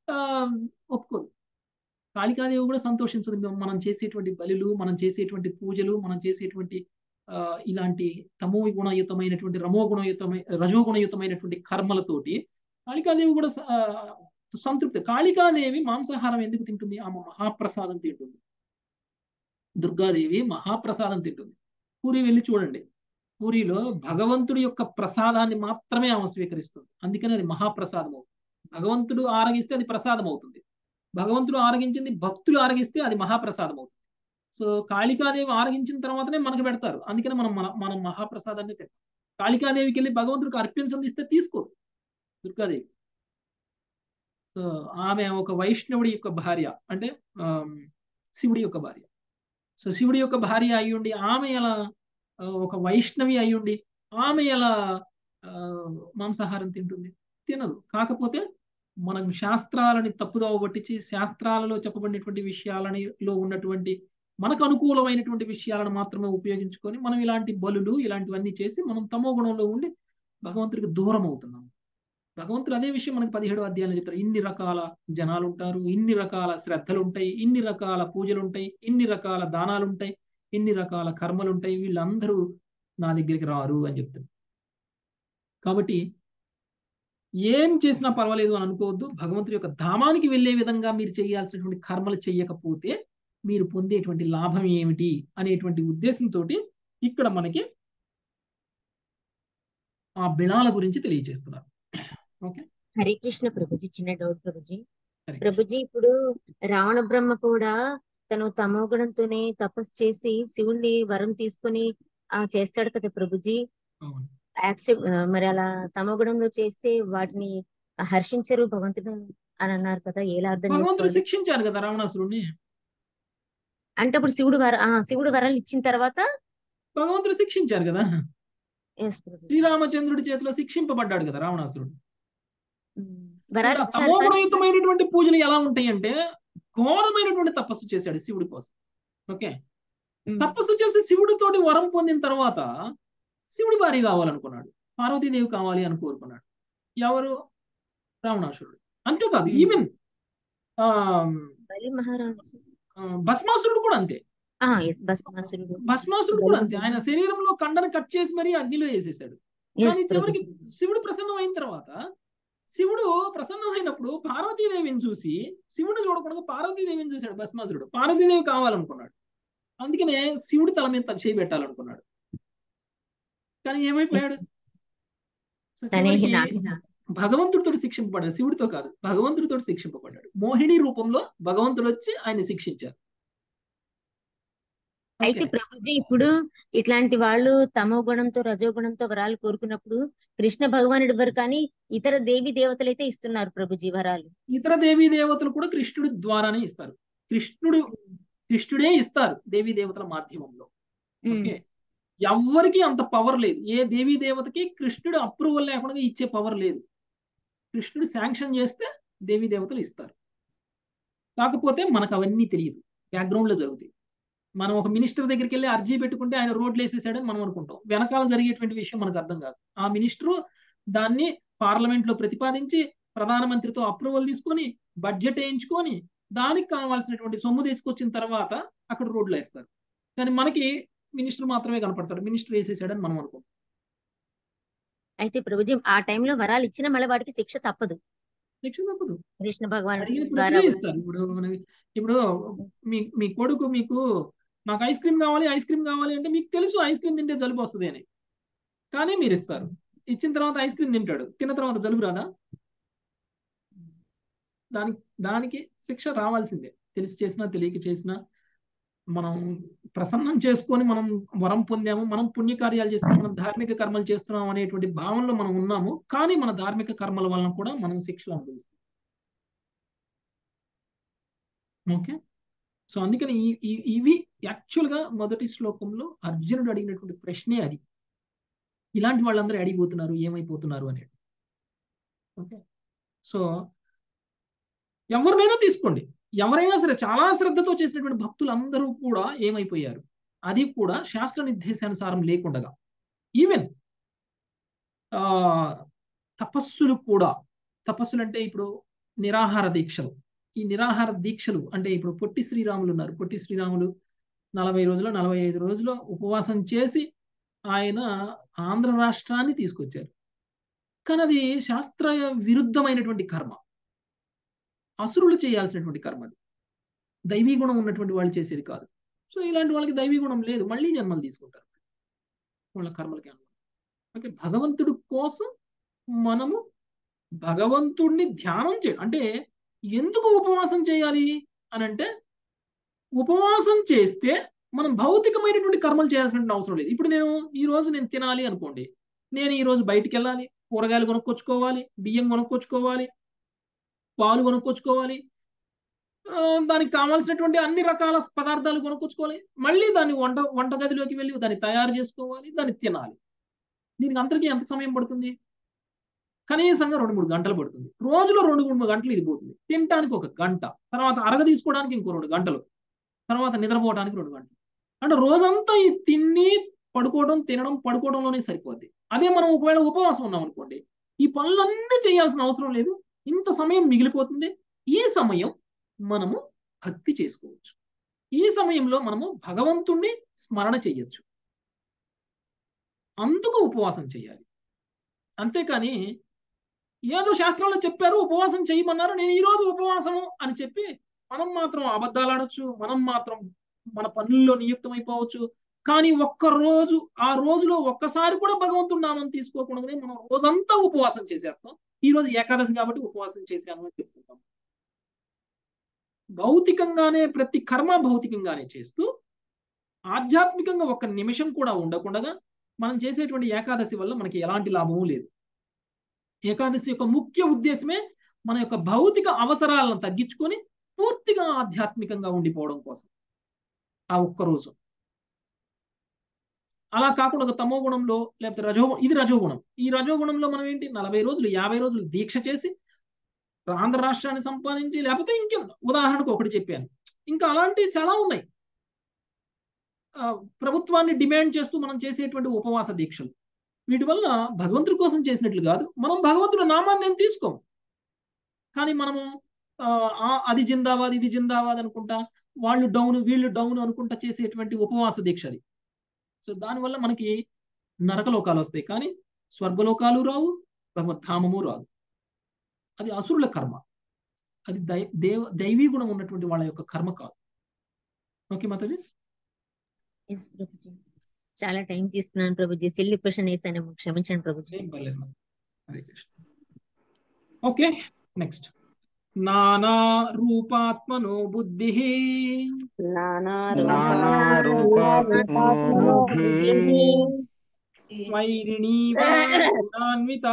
ఆ, ఒప్పుకోదు. కాళికాదేవి కూడా సంతోషించదు. మనం చేసేటువంటి బలులు, మనం చేసేటువంటి పూజలు, మనం చేసేటువంటి ఇలాంటి తమో గుణయుతమైనటువంటి రజో గుణయుతమైనటువంటి కర్మలతోటి కాళికాదేవి కూడా సంతృప్తి. కాళికాదేవి మాంసాహారం ఎందుకు తింటుంది? ఆమె మహాప్రసాదం తింటుంది. దుర్గాదేవి మహాప్రసాదం తింటుంది. పూరి వెళ్ళి చూడండి, పూరిలో భగవంతుడి యొక్క ప్రసాదాన్ని మాత్రమే ఆమె స్వీకరిస్తుంది. అందుకని అది మహాప్రసాదం అవుతుంది. భగవంతుడు ఆరగిస్తే అది ప్రసాదం అవుతుంది. భగవంతుడు ఆరగించింది భక్తులు ఆరగిస్తే అది మహాప్రసాదం అవుతుంది. సో కాళికాదేవి ఆరగించిన తర్వాతనే మనకు పెడతారు. అందుకని మనం మహాప్రసాదాన్ని తింటాం. కాళికాదేవికి వెళ్ళి భగవంతుడికి అర్పించందిస్తే తీసుకోరు దుర్గాదేవి. సో ఆమె ఒక వైష్ణవుడి యొక్క భార్య, అంటే శివుడి యొక్క భార్య. సో శివుడి యొక్క భార్య అయ్యుండి ఆమె ఎలా ఒక వైష్ణవి అయ్యుండి ఆమె ఎలా మాంసాహారం తింటుంది? తినదు. కాకపోతే మనం శాస్త్రాలని తప్పుదోవ పట్టించి శాస్త్రాలలో చెప్పబడినటువంటి విషయాలలో ఉన్నటువంటి మనకు అనుకూలమైనటువంటి విషయాలను మాత్రమే ఉపయోగించుకొని మనం ఇలాంటి బలులు ఇలాంటివన్నీ చేసి మనం తమో గుణంలో ఉండి భగవంతుడికి దూరం అవుతున్నాం. భగవంతుడు అదే విషయం మనకి 17వ అధ్యాయంలో చెప్తారు. ఇన్ని రకాల జనాలు ఉంటారు, ఇన్ని రకాల శ్రద్ధలు ఉంటాయి, ఇన్ని రకాల పూజలు ఉంటాయి, ఇన్ని రకాల దానాలు ఉంటాయి, ఇన్ని రకాల కర్మలు ఉంటాయి, వీళ్ళందరూ నా దగ్గరికి రారు అని చెప్తారు. కాబట్టి ఏం చేసినా పర్వాలేదు అని అనుకోవద్దు. భగవంతుడి యొక్క ధామానికి వెళ్ళే విధంగా మీరు చేయాల్సినటువంటి కర్మలు చేయకపోతే మీరు పొందేటువంటి లాభం ఏమిటి అనేటువంటి ఉద్దేశంతో ఇక్కడ మనకి ఆ బిళాల గురించి తెలియజేస్తున్నారు. ఓకే, హరే కృష్ణ ప్రభుజీ. చిన్న డౌట్ ప్రభుజీ. హరే కృష్ణ. ప్రభుజీ, ఇప్పుడు రావణ బ్రహ్మ కూడా తను తమో గుణంతోనే తపస్సు చేసి శివుణ్ణి వరం తీసుకొని చేస్తాడు కదా ప్రభుజీ. అవును. యాక్సెప్ట్ మరి అలా తమో గుణంలో చేస్తే వాటిని హర్షించరు భగవంతుడు అని అన్నారు కదా, ఎలా అర్థం భగవంతుడు చేసుకోవాలి? శిక్షించారు కదా రావణాసురుణ్ణి. అంటే అప్పుడు శివుడు వరాలు ఇచ్చిన తర్వాత భగవంతుడు శిక్షించారు కదా. ఎస్ ప్రభుజీ. శ్రీరామచంద్రుడి చేతిలో శిక్షింపబడ్డాడు కదా రావణాసురుడు. వరాలు ఇలా ఇచ్చారు కానీ తమోగుణయుతమైనటువంటి పూజలు ఎలా ఉంటాయి అంటే ఘోరమైనటువంటి తపస్సు చేశాడు శివుడి కోసం. ఓకే, తపస్సు చేసి శివుడితోటి వరం పొందిన తర్వాత శివుడి భార్య కావాలనుకున్నాడు, పార్వతీదేవి కావాలి అని కోరుకున్నాడు. ఎవరు? రావణాసురుడు. అంతేకాదు, ఈవెన్ బలి మహారాజు భస్మాసురుడు కూడా అంతే. భస్మాసురుడు భస్మాసురుడు కూడా అంతే. ఆయన శరీరంలో కండను కట్ చేసి మరీ అగ్నిలో వేసేసాడు. కానీ చివరికి శివుడు ప్రసన్నం అయిన తర్వాత, శివుడు ప్రసన్నం అయినప్పుడు పార్వతీదేవిని చూసి, శివుడు చూడకుండా పార్వతీదేవిని చూశాడు భస్మాసురుడు. పార్వతీదేవి కావాలనుకున్నాడు. అందుకనే శివుడి తల మీద చేయి పెట్టాలనుకున్నాడు. కానీ ఏమైపోయాడు? భగవంతుడితో శిక్షింపబడ్డాడు, శివుడితో కాదు, భగవంతుడితో శిక్షింపబడ్డాడు. మోహిని రూపంలో భగవంతుడు వచ్చి ఆయన శిక్షించారు. అయితే ప్రభుజీ, ఇప్పుడు ఇట్లాంటి వాళ్ళు తమో గుణంతో రజోగుణంతో వరాలు కోరుకున్నప్పుడు కృష్ణ భగవానుడి వరకు కానీ ఇతర దేవి దేవతలు అయితే ఇస్తున్నారు ప్రభుజీ వరాలు. ఇతర దేవీ దేవతలు కూడా కృష్ణుడి ద్వారానే ఇస్తారు. కృష్ణుడే ఇస్తారు దేవీ దేవతల మాధ్యమంలో. ఓకే, ఎవ్వరికి అంత పవర్ లేదు. ఏ దేవీ దేవతకి కృష్ణుడు అప్రూవల్ లేకుండా ఇచ్చే పవర్ లేదు. కృష్ణుడు శాంక్షన్ చేస్తే దేవీ దేవతలు ఇస్తారు. కాకపోతే మనకు అవన్నీ తెలియదు, బ్యాక్గ్రౌండ్ లో జరుగుతాయి. మనం ఒక మినిస్టర్ దగ్గరికి వెళ్ళి అర్జీ పెట్టుకుంటే ఆయన రోడ్లు వేసేసాడని మనం అనుకుంటాం. వెనకాల జరిగేటువంటి విషయం మనకు అర్థం కాదు. ఆ మినిస్టరు దాన్ని పార్లమెంట్ లో ప్రతిపాదించి ప్రధానమంత్రితో అప్రూవల్ తీసుకొని బడ్జెట్ వేయించుకొని దానికి కావాల్సినటువంటి సొమ్ము తీసుకొచ్చిన తర్వాత అక్కడ రోడ్లు వేస్తారు. కానీ మనకి మినిస్టర్ మాత్రమే కనపడతాడు, మినిస్టర్ వేసేసాడని మనం అనుకుంటాం. అయితే ప్రభుజీ, ఆ టైంలో వరాలు ఇచ్చినా మళ్ళీ వాటికి శిక్ష తప్పదు. శిక్ష తప్పదు. కృష్ణ భగవాన్ అడిగిన ప్రతిదీ ఇస్తారు. ఇప్పుడు మీ కొడుకు మీకు నాకు ఐస్ క్రీమ్ కావాలి అంటే మీకు తెలుసు ఐస్ క్రీమ్ తింటే జలుబు వస్తుంది అని, కానీ మీరు ఇస్తారు. ఇచ్చిన తర్వాత ఐస్ క్రీమ్ తింటాడు, తిన్న తర్వాత జలుబు రాదా? దానికి శిక్ష రావాల్సిందే. తెలిసి చేసినా తెలియక చేసినా మనం ప్రసన్నం చేసుకొని మనం వరం పొందాము, మనం పుణ్యకార్యాలు చేస్తున్నాం, మనం ధార్మిక కర్మలు చేస్తున్నాం అనేటువంటి భావనలో మనం ఉన్నాము. కానీ మన ధార్మిక కర్మల వలన కూడా మనం శిక్షలు అనుభవిస్తాం. ఓకే, సో అందుకని ఇవి యాక్చువల్గా మొదటి శ్లోకంలో అర్జునుడు అడిగినటువంటి ప్రశ్నే అది. ఇలాంటి వాళ్ళందరూ అడిగిపోతున్నారు, ఏమైపోతున్నారు అనేది. ఓకే, సో ఎవరినైనా తీసుకోండి, ఎవరైనా సరే చాలా శ్రద్ధతో చేసినటువంటి భక్తులందరూ కూడా ఏమైపోయారు? అది కూడా శాస్త్ర నిర్దేశానుసారం లేకుండా. ఈవెన్ తపస్సులు కూడా, తపస్సులు అంటే ఇప్పుడు నిరాహార దీక్షలు. ఈ నిరాహార దీక్షలు అంటే ఇప్పుడు పొట్టి శ్రీరాములు ఉన్నారు. పొట్టి శ్రీరాములు 40 రోజులు 45 రోజులు ఉపవాసం చేసి ఆయన ఆంధ్ర రాష్ట్రాన్ని తీసుకొచ్చారు. కానీ అది శాస్త్ర విరుద్ధమైనటువంటి కర్మ, అసురులు చేయాల్సినటువంటి కర్మ. అది దైవీ గుణం ఉన్నటువంటి వాళ్ళు చేసేది కాదు. సో ఇలాంటి వాళ్ళకి దైవీ గుణం లేదు, మళ్ళీ జన్మలు తీసుకుంటారు వాళ్ళ కర్మలకి అనుగుణంగా. ఓకే, భగవంతుడి కోసం మనము భగవంతుడిని ధ్యానం చేయడం అంటే ఎందుకు ఉపవాసం చేయాలి అని అంటే, ఉపవాసం చేస్తే మనం భౌతికమైనటువంటి కర్మలు చేయాల్సినటువంటి అవసరం లేదు. ఇప్పుడు ఈ రోజు నేను తినాలి అనుకోండి, నేను ఈ రోజు బయటికి వెళ్ళాలి, కూరగాయలు కొనుక్కొచ్చుకోవాలి, బియ్యం కొనుక్కొచ్చుకోవాలి, పాలు కొనుక్కొచ్చుకోవాలి, దానికి కావాల్సినటువంటి అన్ని రకాల పదార్థాలు కొనుక్కొచ్చుకోవాలి, మళ్ళీ దాన్ని వంటగదిలోకి వెళ్ళి దాన్ని తయారు చేసుకోవాలి, దాన్ని తినాలి. దీనికి అందరికీ ఎంత సమయం పడుతుంది? కనీసంగా 2-3 గంటలు పడుతుంది. రోజులో 2-3 గంటలు ఇది పోతుంది. తినడానికి 1 గంట, తర్వాత అరగ తీసుకోవడానికి ఇంకో 2 గంటలు, తర్వాత నిద్రపోవడానికి 2 గంటలు. అంటే రోజంతా ఈ పడుకోవడం, తినడం, పడుకోవడంలోనే సరిపోద్ది. అదే మనం ఒకవేళ ఉపవాసం ఉన్నాం అనుకోండి, ఈ పనులన్నీ చేయాల్సిన అవసరం లేదు, ఇంత సమయం మిగిలిపోతుంది. ఈ సమయం మనము భక్తి చేసుకోవచ్చు. ఈ సమయంలో మనము భగవంతుణ్ణి స్మరణ చెయ్యొచ్చు. అందుకు ఉపవాసం చేయాలి. అంతేకాని ఏదో శాస్త్రంలో చెప్పారు ఉపవాసం చేయమన్నారు, నేను ఈ రోజు ఉపవాసము అని చెప్పి మనం మాత్రం అబద్ధాలు ఆడొచ్చు, మనం మాత్రం మన పనుల్లో నియుక్తమైపోవచ్చు. కానీ ఆ రోజులో ఒక్కసారి కూడా భగవంతుడి నామం తీసుకోకుండానే మనం రోజంతా ఉపవాసం చేసేస్తాం. ఈ రోజు ఏకాదశి కాబట్టి ఉపవాసం చేశాను అని చెప్పుకుంటాం. భౌతికంగానే ప్రతి కర్మ భౌతికంగానే చేస్తూ ఆధ్యాత్మికంగా 1 నిమిషం కూడా ఉండకుండా మనం చేసేటువంటి ఏకాదశి వల్ల మనకి ఎలాంటి లాభము లేదు. ఏకాదశి యొక్క ముఖ్య ఉద్దేశమే మన యొక్క భౌతిక అవసరాలను తగ్గించుకొని పూర్తిగా ఆధ్యాత్మికంగా ఉండిపోవడం కోసం ఆ ఒక్కరోజు. అలా కాకుండా తమో గుణంలో లేకపోతే ఇది రజోగుణం. ఈ రజోగుణంలో మనం ఏంటి 40 రోజులు 50 రోజులు దీక్ష చేసి ఆంధ్ర రాష్ట్రాన్ని సంపాదించి, లేకపోతే ఇంకేందో ఉదాహరణకు ఒకటి చెప్పాను, ఇంకా అలాంటివి చాలా ఉన్నాయి. ప్రభుత్వాన్ని డిమాండ్ చేస్తూ మనం చేసేటువంటి ఉపవాస దీక్షలు, వీటి వల్ల భగవంతుడి కోసం చేసినట్లు కాదు. మనం భగవంతుడి నామాన్ని నేను తీసుకోము, కానీ మనము అది జిందాబాద్ ఇది జిందాబాద్ అనుకుంటా, వాళ్ళు డౌన్ వీళ్ళు డౌన్ అనుకుంటా చేసేటువంటి ఉపవాస దీక్ష అది. సో దానివల్ల మనకి నరకలోకాలు వస్తాయి, కానీ స్వర్గలోకాలు రావు, భగవద్ధామము రాదు. అది అసురుల కర్మ, అది దైవీ గుణం ఉన్నటువంటి వాళ్ళ యొక్క కర్మ కాదు. ఓకే మాతాజీ. చాలా టైం తీసుకున్నాను ప్రభుజీ, సిల్లీ క్వశ్చన్ వేసాను, క్షమించండి ప్రభుజీ. హరే కృష్ణ. Okay, next. నానా రూపాత్మనో బుద్ధి వైరిణీవాన్వితా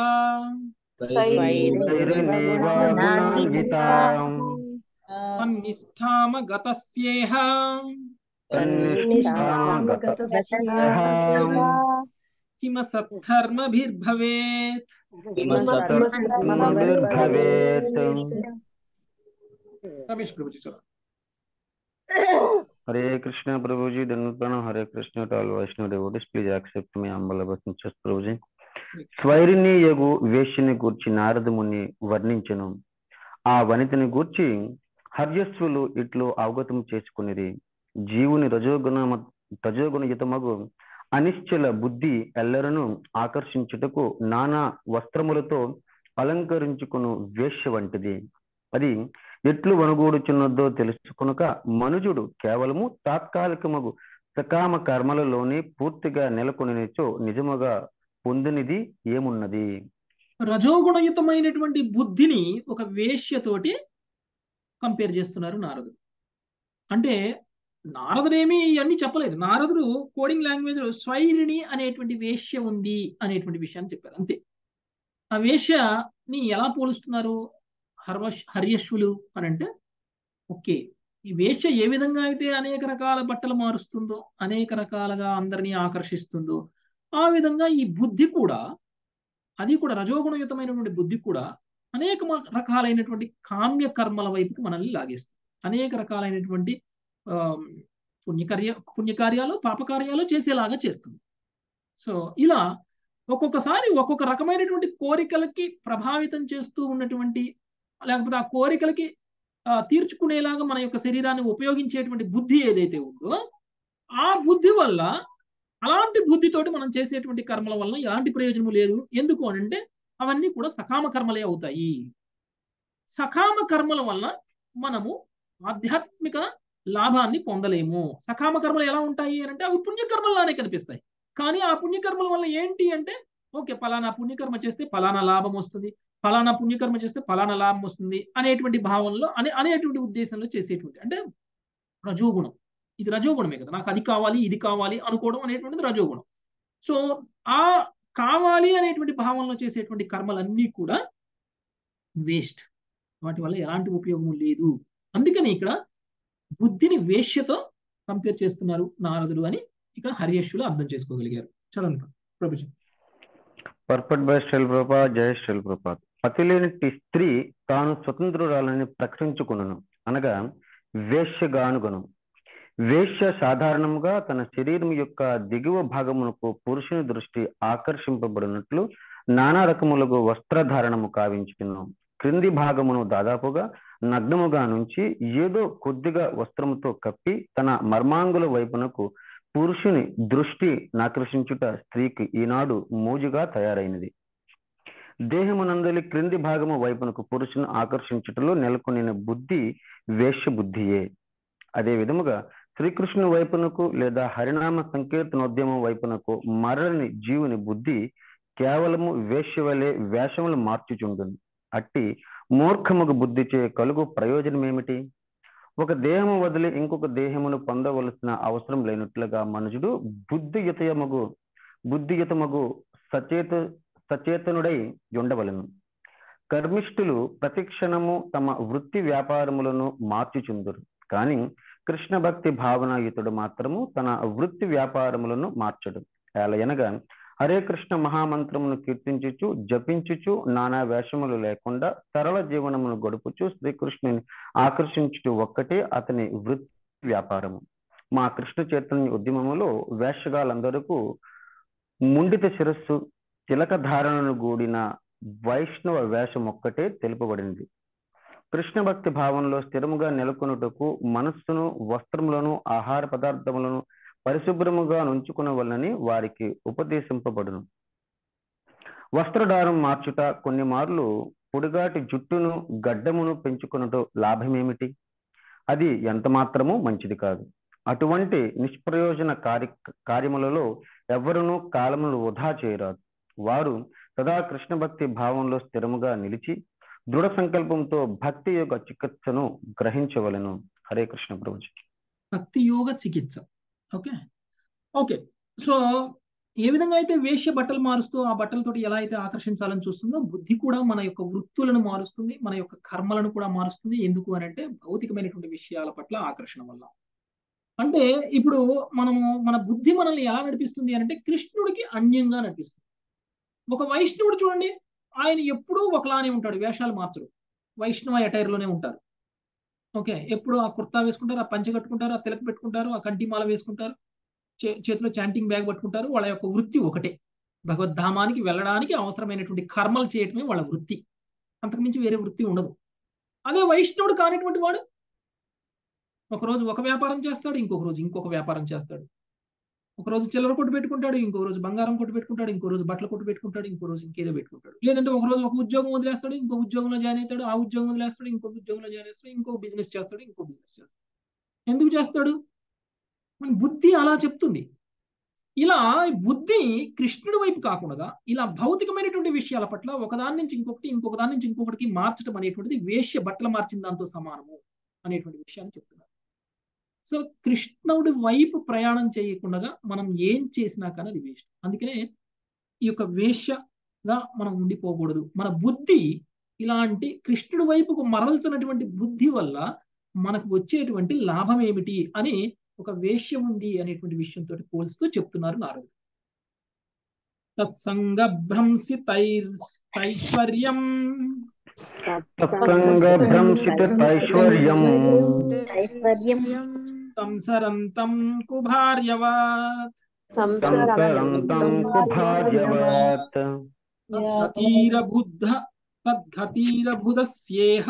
నిష్ఠామగతస్యేహ కిమ సద్ధర్మభిర్భవేత్. రమేష్ ప్రభుజీ చలో. Hare Krishna Prabhuji, Dhanutpranam, Hare Krishna to all Vaishnava devotees. Please accept my humble obeisances, Prabhuji. స్వైరిని యగు వేష్యని గూర్చి నారదముని వర్ణించెను. ఆ వనితని గూర్చి హర్యస్సులు ఇట్లు అవగతం చేసుకునేది. జీవుని రజోగుణయుతమగు అనిశ్చల బుద్ధి ఎల్లరను ఆకర్షించుటకు నానా వస్త్రములతో అలంకరించుకును వేష్య వంటిది. అది ఎట్లు వనుగూడుచున్నదో తెలుసుకొనక మనుజుడు కేవలము తాత్కాలికమగు సకామ కర్మలలోనే పూర్తిగా నెలకొనిచో నిజముగా పొందినది ఏమున్నది? రజోగుణయుతమైనటువంటి బుద్ధిని ఒక వేశ్యతోటి కంపేర్ చేస్తున్నారు నారదుడు. అంటే నారదుడేమి ఇవన్నీ చెప్పలేదు. నారదుడు కోడింగ్ లాంగ్వేజ్ లో స్వైరిణి అనేటువంటి వేశ్య ఉంది అనేటువంటి విషయాన్ని చెప్పారు, అంతే. ఆ వేశ్యని ఎలా పోలుస్తున్నారు హర్యశ్వులు అని అంటే, ఓకే, ఈ వేశ్య ఏ విధంగా అయితే అనేక రకాల బట్టలు మారుస్తుందో, అనేక రకాలుగా అందరినీ ఆకర్షిస్తుందో, ఆ విధంగా ఈ బుద్ధి కూడా, అది కూడా రజోగుణయుతమైనటువంటి బుద్ధి కూడా అనేక రకాలైనటువంటి కామ్య కర్మల వైపుకి మనల్ని లాగేస్తుంది. అనేక రకాలైనటువంటి పుణ్యకార్యాలు పాపకార్యాలు చేసేలాగా చేస్తుంది. సో ఇలా ఒక్కొక్కసారి ఒక్కొక్క రకమైనటువంటి కోరికలకి ప్రభావితం చేస్తూ ఉన్నటువంటి లేకపోతే ఆ కోరికలకి తీర్చుకునేలాగా మన యొక్క శరీరాన్ని ఉపయోగించేటువంటి బుద్ధి ఏదైతే ఉందో ఆ బుద్ధి వల్ల, అలాంటి బుద్ధితోటి మనం చేసేటువంటి కర్మల వల్ల ఎలాంటి ప్రయోజనం లేదు. ఎందుకు అనంటే అవన్నీ కూడా సకామ కర్మలే అవుతాయి. సకామ కర్మల వల్ల మనము ఆధ్యాత్మిక లాభాన్ని పొందలేము. సకామ కర్మలు ఎలా ఉంటాయి అంటే అవి పుణ్యకర్మల్లానే కనిపిస్తాయి. కానీ ఆ పుణ్యకర్మల వల్ల ఏంటి అంటే ఓకే పలానా పుణ్యకర్మ చేస్తే పలానా లాభం వస్తుంది, ఫలానా పుణ్యకర్మ చేస్తే ఫలానా లాభం వస్తుంది అనేటువంటి భావంలో అనేటువంటి ఉద్దేశంలో చేసేటువంటి అంటే రజోగుణం. ఇది రజోగుణమే కదా, నాకు అది కావాలి ఇది కావాలి అనుకోవడం అనేటువంటిది రజోగుణం. సో ఆ కావాలి అనేటువంటి భావంలో చేసేటువంటి కర్మలన్నీ కూడా వేస్ట్, వాటి వల్ల ఎలాంటి ఉపయోగం లేదు. అందుకని ఇక్కడ బుద్ధిని వేశ్యతో కంపేర్ చేస్తున్నారు నారదుడు అని ఇక్కడ హర్యశ్వులు అర్థం చేసుకోగలిగారు. చదవండి ప్రభుజీ. Purport by Srila Prabhupad. జయ శ్రీల ప్రభుపాద్. పతిలేని స్త్రీ తాను స్వతంత్రురాలని ప్రకటించుకును అనగా వేశ్యగానుగను. వేశ్య సాధారణంగా తన శరీరం యొక్క దిగువ భాగమునకు పురుషుని దృష్టి ఆకర్షింపబడినట్లు నానా రకములకు వస్త్రధారణము కావించును. క్రింది భాగమును దాదాపుగా నగ్నముగా నుంచి ఏదో కొద్దిగా వస్త్రముతో కప్పి తన మర్మాంగుల వైపునకు పురుషుని దృష్టి ఆకర్షించుట స్త్రీకి ఈనాడు మోజుగా తయారైనది. దేహమునందలి క్రింది భాగము వైపునకు పురుషుని ఆకర్షించుటలో నెలకొనిన బుద్ధి వేశ్య బుద్ధియే. అదే విధముగా శ్రీకృష్ణుని వైపునకు లేదా హరినామ సంకీర్తనోద్యమం వైపునకు మరలని జీవుని బుద్ధి కేవలము వేశ్య వలె వేషములు మార్చుచుండును. అట్టి మూర్ఖముకు బుద్ధిచే కలుగు ప్రయోజనం ఏమిటి? ఒక దేహము వదిలి ఇంకొక దేహమును పొందవలసిన అవసరం లేనట్లుగా మనుషుడు బుద్ధియుతమగు సచేతనుడై ఉండవలను. కర్మిష్ఠులు ప్రతిక్షణము తమ వృత్తి వ్యాపారములను మార్చుచుందురు. కానీ కృష్ణ భక్తి భావనాయుతుడు మాత్రము తన వృత్తి వ్యాపారములను మార్చడు. ఎలయనగా హరే కృష్ణ మహామంత్రమును కీర్తించుచు జపించుచు నానా వేషములు లేకుండా సరళ జీవనమును గడుపుచు శ్రీకృష్ణుని ఆకర్షించుచు ఒక్కటే అతని వృత్తి వ్యాపారము. మా కృష్ణ చైతన్య ఉద్యమములో వేషగాలందరకు ముండిత శిరస్సు తిలక ధారణను గూడిన వైష్ణవ వేషం ఒక్కటే తెలుపబడింది. కృష్ణ భక్తి భావంలో స్థిరముగా నెలకొనుటకు మనస్సును, వస్త్రములను, ఆహార పదార్థములను పరిశుభ్రముగా నుంచుకున్న వలనని వారికి ఉపదేశింపబడును. వస్త్రధారం మార్చుట, కొన్ని మార్లు పొడిగాటి జుట్టును గడ్డమును పెంచుకున్నట్టు లాభమేమిటి? అది ఎంత మాత్రము మంచిది కాదు. అటువంటి నిష్ప్రయోజన కార్యములలో ఎవరునూ కాలమును వృధా చేయరాదు. వారు సదా కృష్ణ భక్తి భావంలో స్థిరముగా నిలిచి దృఢ సంకల్పంతో భక్తి యోగ చికిత్సను గ్రహించవలను. హరే కృష్ణ ప్రభుజీ. భక్తి యోగ చికిత్స. ఓకే ఓకే సో ఏ విధంగా అయితే వేశ్య బట్టలు మారుస్తూ ఆ బట్టలతోటి ఎలా అయితే ఆకర్షించాలని చూస్తుందో బుద్ధి కూడా మన యొక్క వృత్తులను మారుస్తుంది, మన యొక్క కర్మలను కూడా మారుస్తుంది. ఎందుకు అని అంటే భౌతికమైనటువంటి విషయాల పట్ల ఆకర్షణ వల్ల. అంటే ఇప్పుడు మన బుద్ధి మనల్ని ఎలా నడిపిస్తుంది అని అంటే కృష్ణుడికి అన్యంగా నడిపిస్తుంది. ఒక వైష్ణవుడు చూడండి, ఆయన ఎప్పుడూ ఒకలానే ఉంటాడు, వేషాలు మార్చడు, వైష్ణవ అటైర్లోనే ఉంటారు. ఓకే, ఎప్పుడు ఆ కుర్తా వేసుకుంటారు, ఆ పంచె కట్టుకుంటారు, ఆ తిలక పెట్టుకుంటారు, ఆ కంటిమాల వేసుకుంటారు, చేతిలో చాంటింగ్ బ్యాగ్ పట్టుకుంటారు. వాళ్ళ యొక్క వృత్తి ఒకటే, భగవద్ధామానికి వెళ్ళడానికి అవసరమైనటువంటి కర్మలు చేయటమే వాళ్ళ వృత్తి, అంతకుమించి వేరే వృత్తి ఉండదు. అదే వైష్ణవుడు కానిటువంటి వాడు ఒకరోజు ఒక వ్యాపారం చేస్తాడు, ఇంకొక రోజు ఇంకొక వ్యాపారం చేస్తాడు. ఒకరోజు చిల్లర కొట్టు పెట్టుకుంటాడు, ఇంకో రోజు బంగారం కొట్టు పెట్టుకుంటాడు, ఇంకో రోజు బట్టల కొట్టు పెట్టుకుంటాడు, ఇంకో రోజు ఇంకేదో పెట్టుకుంటాడు. లేదంటే ఒక రోజు ఒక ఉద్యోగం వదిలేస్తాడు, ఇంకో ఉద్యోగంలో జాయిన్ అవుతాడు, ఆ ఉద్యోగం వదిలేస్తాడు, ఇంకో ఉద్యోగంలో జాయిన్ చేస్తాడు, ఇంకో బిజినెస్ చేస్తాడు, ఇంకో బిజినెస్ చేస్తాడు. ఎందుకు చేస్తాడు? మన బుద్ధి అలా చెప్తుంది. ఇలా బుద్ధి కృష్ణుడి వైపు కాకుండా ఇలా భౌతికమైనటువంటి విషయాల పట్ల ఒకదాని నుంచి ఇంకొకటి, ఇంకొక దాని నుంచి ఇంకొకటికి మార్చడం అనేటువంటిది వేశ్య బట్టలు మార్చిన దాంతో సమానము అనేటువంటి విషయాన్ని చెప్తున్నారు. సో కృష్ణుడి వైపు ప్రయాణం చేయకుండా మనం ఏం చేసినా కానీ అది వేస్ట్. అందుకనే ఈ యొక్క వేశ్యగా మనం ఉండిపోకూడదు. మన బుద్ధి ఇలాంటి కృష్ణుడి వైపుకు మరల్చినటువంటి బుద్ధి వల్ల మనకు వచ్చేటువంటి లాభం ఏమిటి అని ఒక వేశ్య ఉంది అనేటువంటి విషయంతో పోల్స్తూ చెప్తున్నారు నారదుడు. తత్సంగ భ్రంసితైశ్వర్యం సంసరంతం కుభార్యవత్ బుద్ధ తద్గతిరభుదస్యేహ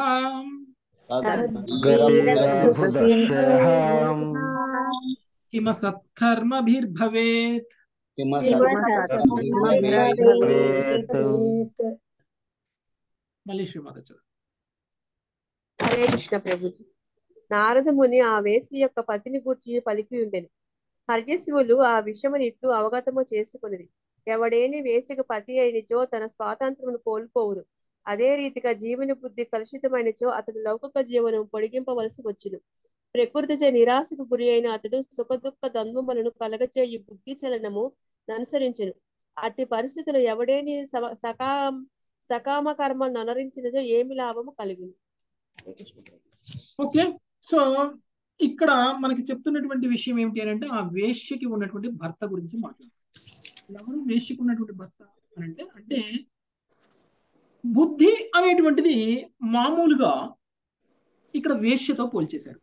గతిరభుదస్యేహం కిమ సత్కర్మభిర్భవేత్. మళ్ళీ శ్రీమాత చదువు. హరే కృష్ణ ప్రభుజీ. నారద ముని ఆ వేసి యొక్క పతిని గూర్చి పలికి ఉండెను. హర్యశివులు ఆ విషయముని ఇట్లు అవగతము చేసుకున్నది. ఎవడేని వేసిక పతి అయినచో తన స్వాతంత్రమును కోల్పోవును. అదే రీతిగా జీవుని బుద్ధి కలుషితమైనచో అతడు లౌకిక జీవనం పొడిగింపవలసి వచ్చును. ప్రకృతిచే నిరాశకు గురి అయిన అతడు సుఖ దుఃఖ ద్వంద్వములను కలగచేయు బుద్ధి చలనము అనుసరించును. అట్టి పరిస్థితులు ఎవడేని సకామ కర్మను అనరించినచో ఏమి లాభము కలుగును. ఓకే, సో ఇక్కడ మనకి చెప్తున్నటువంటి విషయం ఏమిటి అని అంటే ఆ వేశ్యకి ఉన్నటువంటి భర్త గురించి మాట్లాడుతాం. ఎవరు వేశ్యకి ఉన్నటువంటి భర్త అని అంటే బుద్ధి అనేటువంటిది మామూలుగా ఇక్కడ వేశ్యతో పోల్చేశారు.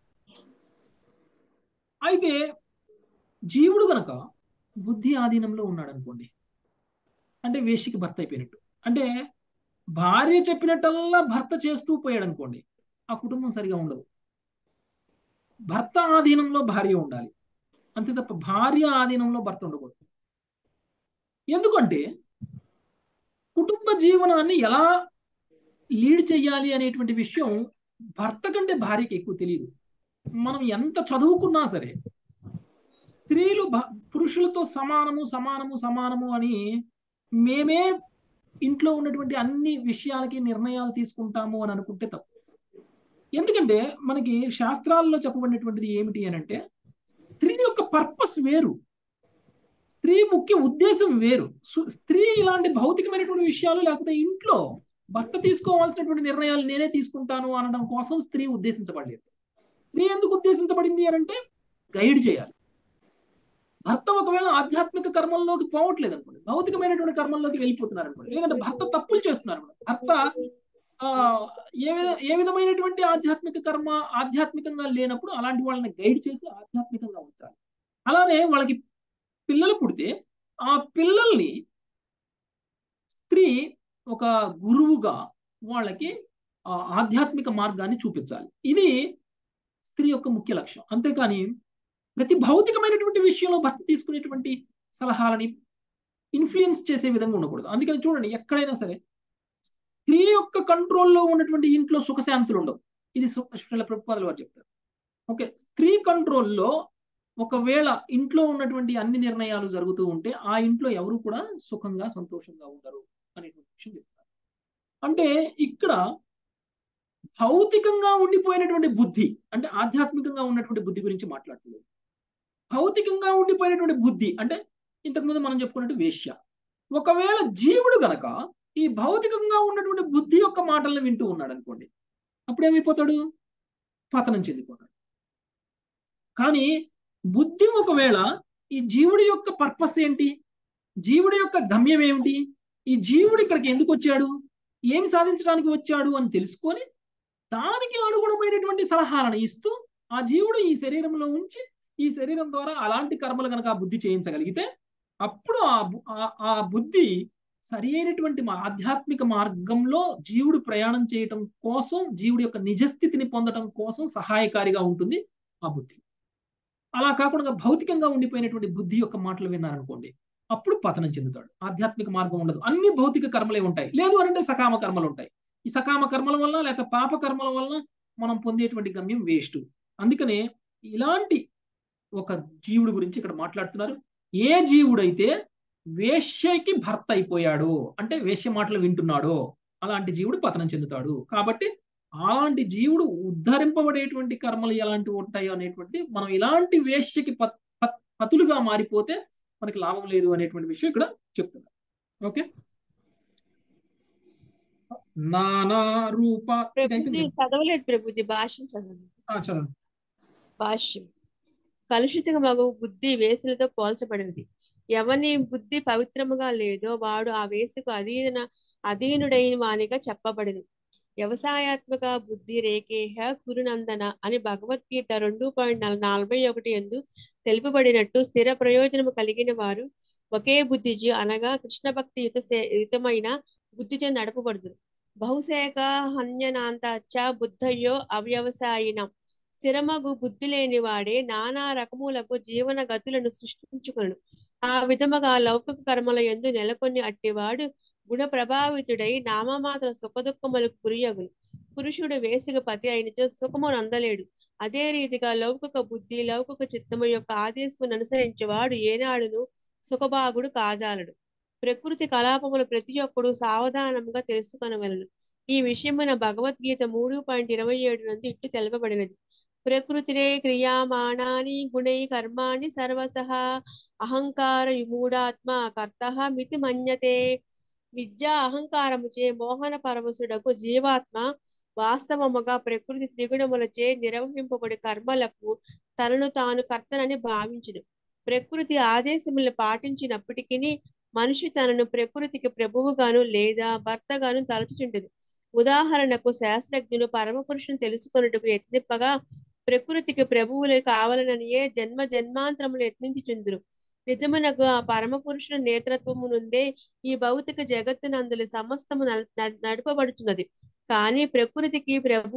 అయితే జీవుడు గనక బుద్ధి ఆధీనంలో ఉన్నాడు అనుకోండి, అంటే వేశ్యకి భర్త అయిపోయినట్టు. అంటే భార్య చెప్పినట్టల్లా భర్త చేస్తూ పోయాడు అనుకోండి, ఆ కుటుంబం సరిగా ఉండదు. భర్త ఆధీనంలో భార్య ఉండాలి, అంతే తప్ప భార్య ఆధీనంలో భర్త ఉండకూడదు. ఎందుకంటే కుటుంబ జీవనాన్ని ఎలా లీడ్ చేయాలి అనేటువంటి విషయం భర్త కంటే భార్యకి ఎక్కువ తెలియదు. మనం ఎంత చదువుకున్నా సరే స్త్రీలు పురుషులతో సమానము అని మేమే ఇంట్లో ఉన్నటువంటి అన్ని విషయాలకి నిర్ణయాలు తీసుకుంటాము అని అనుకుంటే తప్పు. ఎందుకంటే మనకి శాస్త్రాల్లో చెప్పబడినటువంటిది ఏమిటి అని అంటే స్త్రీ యొక్క పర్పస్ వేరు, స్త్రీ ముఖ్య ఉద్దేశం వేరు. స్త్రీ ఇలాంటి భౌతికమైనటువంటి విషయాలు లేకపోతే ఇంట్లో భర్త తీసుకోవాల్సినటువంటి నిర్ణయాలు నేనే తీసుకుంటాను అనడం కోసం స్త్రీ ఉద్దేశించబడలేదు. స్త్రీ ఎందుకు ఉద్దేశించబడింది అని అంటే గైడ్ చేయాలి. భర్త ఒకవేళ ఆధ్యాత్మిక కర్మల్లోకి పోవట్లేదు అనుకోండి, భౌతికమైనటువంటి కర్మల్లోకి వెళ్ళిపోతున్నారు అనుకోండి, లేదంటే భర్త తప్పులు చేస్తున్నారు అనుకోండి, భర్త ఏ విధమైనటువంటి ఆధ్యాత్మికంగా లేనప్పుడు అలాంటి వాళ్ళని గైడ్ చేసి ఆధ్యాత్మికంగా ఉంచాలి. అలానే వాళ్ళకి పిల్లలు పుడితే ఆ పిల్లల్ని స్త్రీ ఒక గురువుగా వాళ్ళకి ఆధ్యాత్మిక మార్గాన్ని చూపించాలి. ఇది స్త్రీ యొక్క ముఖ్య లక్ష్యం. అంతేకాని ప్రతి భౌతికమైనటువంటి విషయంలో భర్త తీసుకునేటువంటి సలహాలని ఇన్ఫ్లుయెన్స్ చేసే విధంగా ఉండకూడదు. అందుకని చూడండి, ఎక్కడైనా సరే స్త్రీ యొక్క కంట్రోల్లో ఉన్నటువంటి ఇంట్లో సుఖశాంతులు ఉండవు. ఇది శ్రీల ప్రభుపాదుల వారు చెప్తారు. ఓకే, స్త్రీ కంట్రోల్లో ఒకవేళ ఇంట్లో ఉన్నటువంటి అన్ని నిర్ణయాలు జరుగుతూ ఉంటే ఆ ఇంట్లో ఎవరు కూడా సుఖంగా సంతోషంగా ఉండరు అనేటువంటి విషయం చెప్తారు. అంటే ఇక్కడ భౌతికంగా ఉండిపోయినటువంటి బుద్ధి అంటే ఆధ్యాత్మికంగా ఉన్నటువంటి బుద్ధి గురించి మాట్లాడలేదు. భౌతికంగా ఉండిపోయినటువంటి బుద్ధి అంటే ఇంతకుముందు మనం చెప్పుకున్నట్టు వేశ్య. ఒకవేళ జీవుడు గనక ఈ భౌతికంగా ఉన్నటువంటి బుద్ధి యొక్క మాటలను వింటూ ఉన్నాడు అనుకోండి, అప్పుడు ఏమైపోతాడు? పతనం చెందిపోతాడు. కానీ బుద్ధి ఒకవేళ ఈ జీవుడి యొక్క పర్పస్ ఏంటి, జీవుడి యొక్క గమ్యం ఏమిటి, ఈ జీవుడు ఇక్కడికి ఎందుకు వచ్చాడు, ఏమి సాధించడానికి వచ్చాడు అని తెలుసుకొని దానికి అనుగుణమైనటువంటి సలహాలను ఇస్తూ ఆ జీవుడు ఈ శరీరంలో ఉంచి ఈ శరీరం ద్వారా అలాంటి కర్మలు కనుక ఆ బుద్ధి చేయించగలిగితే అప్పుడు ఆ బుద్ధి సరి అయినటువంటి ఆధ్యాత్మిక మార్గంలో జీవుడు ప్రయాణం చేయటం కోసం, జీవుడి యొక్క నిజస్థితిని పొందడం కోసం సహాయకారిగా ఉంటుంది ఆ బుద్ధి. అలా కాకుండా భౌతికంగా ఉండిపోయినటువంటి బుద్ధి యొక్క మాటలు విన్నారనుకోండి, అప్పుడు పతనం చెందుతాడు. ఆధ్యాత్మిక మార్గం ఉండదు, అన్ని భౌతిక కర్మలే ఉంటాయి. లేదు అంటే సకామ కర్మలు ఉంటాయి. ఈ సకామ కర్మల వల్ల లేక పాప కర్మల వల్ల మనం పొందేటువంటి గమ్యం వేస్ట్. అందుకనే ఇలాంటి ఒక జీవుడు గురించి ఇక్కడ మాట్లాడుతున్నారు. ఏ జీవుడైతే వేశ్యకి భర్త అయిపోయాడో అంటే వేశ్య మాటలు వింటున్నాడో అలాంటి జీవుడు పతనం చెందుతాడు. కాబట్టి అలాంటి జీవుడు ఉద్ధరింపబడేటువంటి కర్మలు ఎలాంటివి ఉంటాయో అనేటువంటి మనం ఇలాంటి వేశ్యకి పతులుగా మారిపోతే మనకి లాభం లేదు అనేటువంటి విషయం ఇక్కడ చెప్తున్నారు. ఓకే, నానా రూప చదవలేదు ప్రభుజీ, భాష్యం చదవండి. భాష్యం. కలుషిత మగు బుద్ధి వేసులతో పోల్చబడినది. ఎవని బుద్ధి పవిత్రముగా లేదో వాడు ఆ వేసుకు అధీనుడైన వానిగా చెప్పబడింది. వ్యవసాయాత్మక బుద్ధి రేఖేహ కురునందన అని భగవద్గీత 2.41 యందు తెలుపబడినట్టు స్థిర ప్రయోజనము కలిగిన వారు ఒకే బుద్ధిజీ అనగా కృష్ణ భక్తి యుతమైన బుద్ధిచే నడపబడుదురు. బహుశేక హన్యనాంతాచ బుద్ధయ్యో అవ్యవసాయినం. స్థిరమగు బుద్ధి లేని వాడే నానా రకములకు జీవన గతులను సృష్టించుకొను. ఆ విధముగా లౌకిక కర్మల యందు నెలకొని అట్టివాడు గుణ ప్రభావితుడై నామమాత్ర సుఖదుఖములకు గురియగును. పురుషుడు వేసిక పతి అయినచో సుఖమును అందలేడు. అదే రీతిగా లౌకిక బుద్ధి లౌకిక చిత్తము యొక్క ఆదేశమును అనుసరించేవాడు ఏనాడును సుఖభాగుడు కాజాలడు. ప్రకృతి కలాపములు ప్రతి ఒక్కడు సావధానముగా తెలుసుకొనవలెను. ఈ విషయమున భగవద్గీత 3.27 నందు ఇట్లు తెలుపబడినది. ప్రకృతిరే క్రియామాణాని గుణై కర్మాణి సర్వసః అహంకార విమూఢాత్మ కర్తః మితి మన్యతే. విద్యా అహంకారముచే మోహన పరవశుడకు జీవాత్మ వాస్తవముగా ప్రకృతి త్రిగుణములచే నిర్వహింపబడి కర్మలకు తనను తాను కర్తనని భావించును. ప్రకృతి ఆదేశములను పాటించినప్పటికీ మనిషి తనను ప్రకృతికి ప్రభువుగాను లేదా భర్తగాను తలచుచుండదు. ఉదాహరణకు శాస్త్రజ్ఞులు పరమపురుషుని తెలుసుకొనుటకు యత్నింపగా ప్రకృతికి ప్రభువులు కావాలననియే జన్మ జన్మాంతరములు యత్నించుచుందురు. నిజమునకు ఆ పరమపురుషుని నేతృత్వము నుండే ఈ భౌతిక జగత్తునందుల సమస్తము నడపబడుతున్నది. కానీ ప్రకృతికి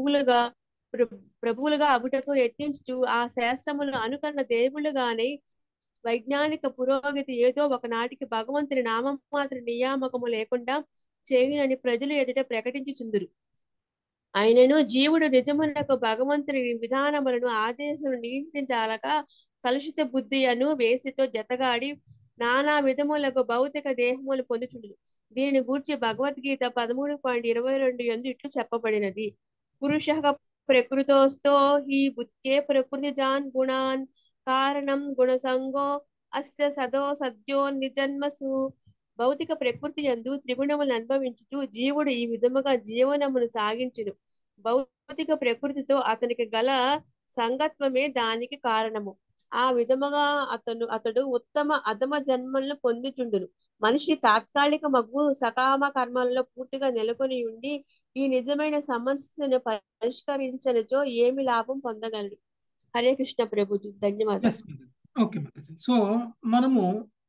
ప్రభువులుగా అగుటకు యత్నించు ఆ శాస్త్రములను అనుకరణ దేవుళ్ళుగానే వైజ్ఞానిక పురోగతి ఏదో ఒకనాటికి భగవంతుని నామమాత్ర నియామకము లేకుండా చేయునని ప్రజలు ఎదుట ప్రకటించుచుందురు. ఆయనను జీవుడు నిజమునకు భగవంతుని విధానములను ఆదేశములను నియంత్రించాలక కలుషిత బుద్ధి అను వేసితో జతగాడి నానా విధములకు భౌతిక దేహములు పొందుచుండు. దీనిని గూర్చి భగవద్గీత 13.22 యందు ఇట్లు చెప్పబడినది. పురుష ప్రకృతోస్థో హి బుద్ధే ప్రకృతిజాన్ గుణాన్ కారణం గుణసంగో అస్య సదో సద్యో నిజన్మసు. భౌతిక ప్రకృతి యందు త్రిగుణములను అనుభవించుచు జీవుడు ఈ విధముగా జీవనమును సాగించును. భౌతిక ప్రకృతితో అతనికి గల సంగత్వమే దానికి కారణము. ఆ విధముగా అతడు ఉత్తమ అధమ జన్మలను పొందుచుండును. మనిషి తాత్కాలిక మగ్గు సకామ కర్మలలో పూర్తిగా నెలకొని ఉండి ఈ నిజమైన సమస్యను పరిష్కరించనిచో ఏమి లాభం పొందగలడు. హరే కృష్ణ ప్రభుజీ, ధన్యవాదాలు. ఓకే మాతాజీ. సో మనము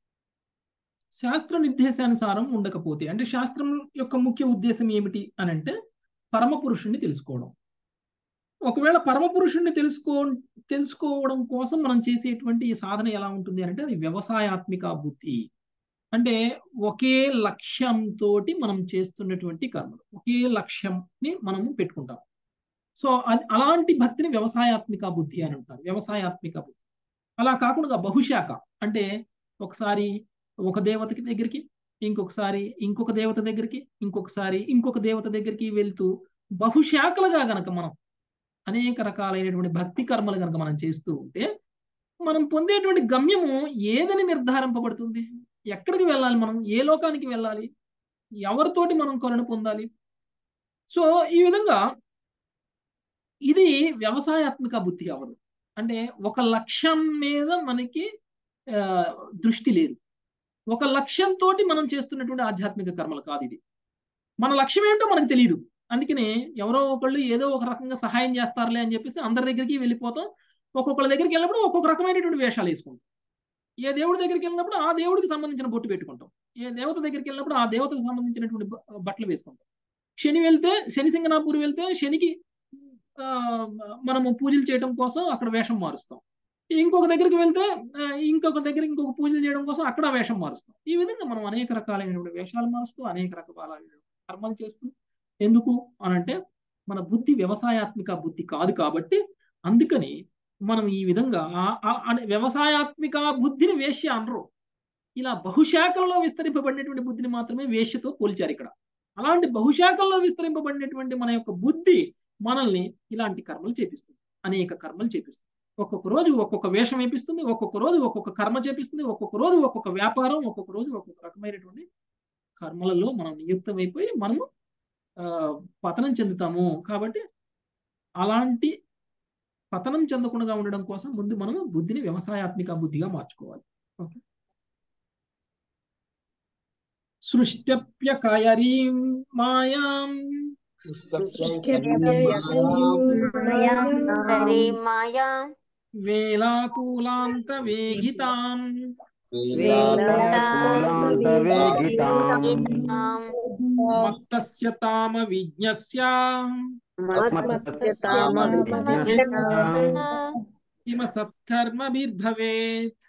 శాస్త్ర నిర్దేశానుసారం ఉండకపోతే అంటే శాస్త్రం యొక్క ముఖ్య ఉద్దేశం ఏమిటి అని అంటే పరమ పురుషుణ్ణి తెలుసుకోవడం. ఒకవేళ పరమ పురుషుణ్ణి తెలుసుకోవడం కోసం మనం చేసేటువంటి ఈ సాధన ఎలా ఉంటుంది అంటే అది వ్యవసాయాత్మిక బుద్ధి. అంటే ఒకే లక్ష్యంతో మనం చేస్తున్నటువంటి కర్మలు, ఒకే లక్ష్యంని మనము పెట్టుకుంటాం. సో అది అలాంటి భక్తిని వ్యవసాయాత్మిక బుద్ధి అని అంటారు. వ్యవసాయాత్మిక బుద్ధి అలా కాకుండా బహుశాఖ అంటే ఒకసారి ఒక దేవతకి దగ్గరికి, ఇంకొకసారి ఇంకొక దేవత దగ్గరికి, ఇంకొకసారి ఇంకొక దేవత దగ్గరికి వెళ్తూ బహుశాఖలుగా గనక మనం అనేక రకాలైనటువంటి భక్తి కర్మలు గనక మనం చేస్తూ ఉంటే మనం పొందేటువంటి గమ్యము ఏదని నిర్ధారింపబడుతుంది? ఎక్కడికి వెళ్ళాలి, మనం ఏ లోకానికి వెళ్ళాలి, ఎవరితోటి మనం కరుణ పొందాలి? సో ఈ విధంగా ఇది వ్యవసాయాత్మిక బుద్ధి అవ్వదు. అంటే ఒక లక్ష్యం మీద మనకి దృష్టి లేదు. ఒక లక్ష్యంతో మనం చేస్తున్నటువంటి ఆధ్యాత్మిక కర్మలు కాదు ఇది. మన లక్ష్యం ఏంటో మనకు తెలియదు. అందుకనే ఎవరో ఒకళ్ళు ఏదో ఒక రకంగా సహాయం చేస్తారులే అని చెప్పేసి అందరి దగ్గరికి వెళ్ళిపోతాం. ఒక్కొక్కళ్ళ దగ్గరికి వెళ్ళినప్పుడు ఒక్కొక్క రకమైనటువంటి వేషాలు వేసుకుంటాం. ఏ దేవుడి దగ్గరికి వెళ్ళినప్పుడు ఆ దేవుడికి సంబంధించిన బొట్టు పెట్టుకుంటాం. ఏ దేవత దగ్గరికి వెళ్ళినప్పుడు ఆ దేవతకు సంబంధించినటువంటి బట్టలు వేసుకుంటాం. శని సింగనాపూర్ వెళ్తే శనికి మనము పూజలు చేయడం కోసం అక్కడ వేషం మారుస్తాం. ఇంకొక దగ్గరికి వెళ్తే ఇంకొక పూజలు చేయడం కోసం అక్కడ వేషం మారుస్తాం. ఈ విధంగా మనం అనేక రకాలైనటువంటి వేషాలు మారుస్తూ అనేక రకాలైన కర్మలు చేస్తూ ఎందుకు అనంటే మన బుద్ధి వ్యవసాయాత్మిక బుద్ధి కాదు కాబట్టి అందుకని మనం ఈ విధంగా వ్యవసాయాత్మిక బుద్ధిని వేశ్య అనరు. ఇలా బహుశాఖలలో విస్తరింపబడినటువంటి బుద్ధిని మాత్రమే వేశ్యతో పోల్చారు ఇక్కడ. అలాంటి బహుశాఖల్లో విస్తరింపబడినటువంటి మన యొక్క బుద్ధి మనల్ని ఇలాంటి కర్మలు చేపిస్తుంది, అనేక కర్మలు చేపిస్తుంది. ఒక్కొక్క రోజు ఒక్కొక్క వేషం వేపిస్తుంది, ఒక్కొక్క రోజు ఒక్కొక్క కర్మ చేపిస్తుంది, ఒక్కొక్క రోజు ఒక్కొక్క వ్యాపారం, ఒక్కొక్క రోజు ఒక్కొక్క రకమైనటువంటి కర్మలలో మనం నియుక్తమైపోయి మనము పతనం చెందుతాము. కాబట్టి అలాంటి పతనం చెందకుండా ఉండడం కోసం ముందు మనము బుద్ధిని వ్యవసాయాత్మిక బుద్ధిగా మార్చుకోవాలి. ఓకే. సృష్ట్యప్యకయరీం మాయాం వేలాకూలాంత వేగితాం వేలాకులాంతవేగితాం మత్తస్య తామ విజ్ఞస్య కిమ సత్కర్మభిర్భవేత్.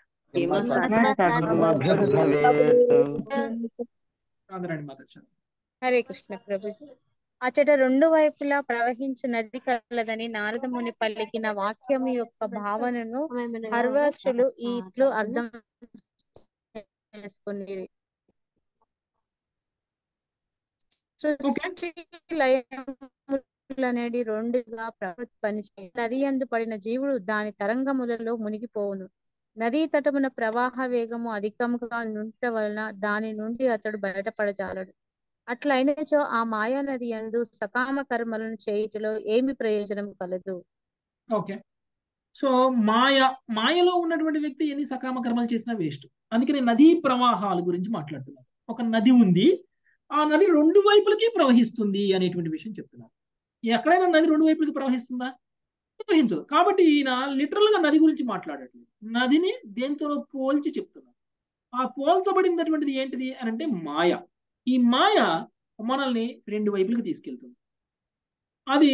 రాధరాణి మాతాజీ. హరే కృష్ణ ప్రభుజీ. అచ్చట రెండు వైపులా ప్రవహించు నది కలదని నారద ముని పలికిన వాక్యం యొక్క భావనను హర్వాక్షులు ఇట్లు అర్థం చేసుకుని సృష్టి లయములనేది రెండుగా ప్రకృతి పనిచే నది యందు పడిన జీవుడు దాని తరంగములలో మునిగిపోవును. నదీ తటమున ప్రవాహ వేగము అధికముగా నుంట వలన దాని నుండి అతడు బయటపడజాలడు. అట్లయినచో ఆ మాయా నది యందు సకామ కర్మలను చేయుటలో ఏమి ప్రయోజనం కలదు? ఓకే, సో మాయలో ఉన్నటువంటి వ్యక్తి ఎన్ని సకామ కర్మలు చేసినా వేస్ట్. అందుకని నదీ ప్రవాహాల గురించి మాట్లాడుతున్నారు. ఒక నది ఉంది, ఆ నది రెండు వైపులకి ప్రవహిస్తుంది అనేటువంటి విషయం చెప్తున్నారు. ఎక్కడైనా నది రెండు వైపులకి ప్రవహిస్తుందా? ప్రవహించదు. కాబట్టి ఈయన లిటరల్ గా నది గురించి మాట్లాడట్లేదు, నదిని దేంతో పోల్చి చెప్తున్నారు. ఆ పోల్చబడినటువంటిది ఏంటిది అని అంటే మాయ. ఈ మాయ మనల్ని రెండు వైపులకి తీసుకెళ్తుంది. అది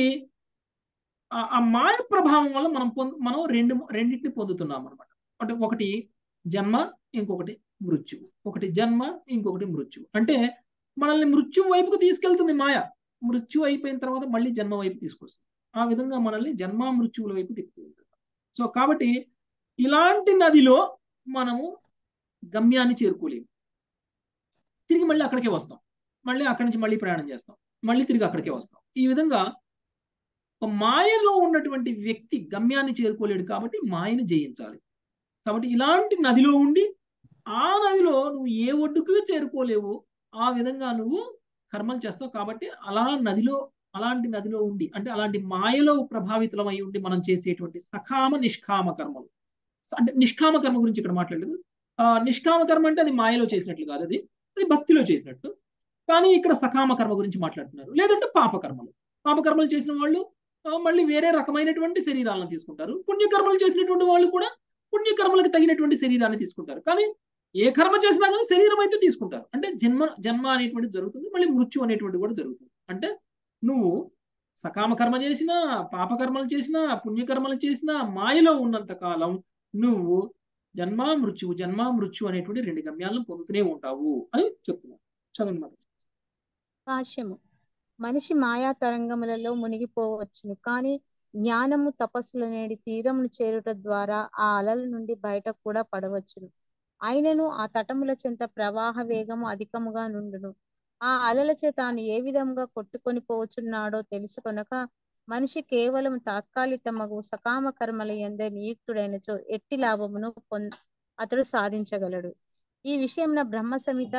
ఆ మాయ ప్రభావం వల్ల మనం రెండింటిని పొందుతున్నాం అనమాట. అంటే ఒకటి జన్మ, ఇంకొకటి మృత్యువు. ఒకటి జన్మ, ఇంకొకటి మృత్యువు. అంటే మనల్ని మృత్యువు వైపుకు తీసుకెళ్తుంది మాయ. మృత్యు అయిపోయిన తర్వాత మళ్ళీ జన్మ వైపు తీసుకొస్తుంది. ఆ విధంగా మనల్ని జన్మ మృత్యువుల వైపు తిప్పుతుంది. సో కాబట్టి ఇలాంటి నదిలో మనము గమ్యాన్ని చేరుకోలేము. తిరిగి మళ్ళీ అక్కడికే వస్తాం, మళ్ళీ అక్కడి నుంచి మళ్ళీ ప్రయాణం చేస్తాం, మళ్ళీ తిరిగి అక్కడికే వస్తాం. ఈ విధంగా ఒక మాయలో ఉన్నటువంటి వ్యక్తి గమ్యాన్ని చేరుకోలేడు. కాబట్టి మాయను జయించాలి. కాబట్టి ఇలాంటి నదిలో ఉండి ఆ నదిలో నువ్వు ఏ ఒడ్డుకు చేరుకోలేవు, ఆ విధంగా నువ్వు కర్మలు చేస్తావు. కాబట్టి అలాంటి నదిలో ఉండి, అంటే అలాంటి మాయలో ప్రభావితులమై ఉండి మనం చేసేటువంటి సకామ నిష్కామ కర్మలు. అంటే నిష్కామ కర్మ గురించి ఇక్కడ మాట్లాడలేదు. నిష్కామ కర్మ అంటే అది మాయలో చేసినట్లు కాదు, అది భక్తిలో చేసినట్టు. కానీ ఇక్కడ సకామ కర్మ గురించి మాట్లాడుతున్నారు. లేదంటే పాపకర్మలు. పాపకర్మలు చేసిన వాళ్ళు మళ్ళీ వేరే రకమైనటువంటి శరీరాలను తీసుకుంటారు. పుణ్యకర్మలు చేసినటువంటి వాళ్ళు కూడా పుణ్యకర్మలకు తగినటువంటి శరీరాన్ని తీసుకుంటారు. కానీ ఏ కర్మ చేసినా కానీ శరీరం అయితే తీసుకుంటారు. అంటే జన్మ అనేటువంటిది జరుగుతుంది, మళ్ళీ మృత్యు అనేటువంటిది కూడా జరుగుతుంది. అంటే నువ్వు సకామ కర్మ చేసినా, పాపకర్మలు చేసినా, పుణ్యకర్మలు చేసినా మాయలో ఉన్నంత కాలం నువ్వు జన్మ మృత్యు అనేటువంటి రెండు గమ్యాలను పొందుతూనే ఉంటావు అని చెప్తున్నాను. చదవండి మరి. భాష్యము. మనిషి మాయా తరంగములలో మునిగిపోవచ్చును, కానీ జ్ఞానము తపస్సులనేది తీరమును చేరుట ద్వారా ఆ అలల నుండి బయట కూడా పడవచ్చును. అయినను ఆ తటముల చెంత ప్రవాహ వేగము అధికముగా నుండును. ఆ అలలచే తాను ఏ విధంగా కొట్టుకొని పోవచ్చున్నాడో తెలుసుకొనక మనిషి కేవలం తాత్కాలికమగు సకామ కర్మల యందే నియుక్తుడైనచో ఎట్టి లాభమును అతడు సాధించగలడు. ఈ విషయం బ్రహ్మ సంహిత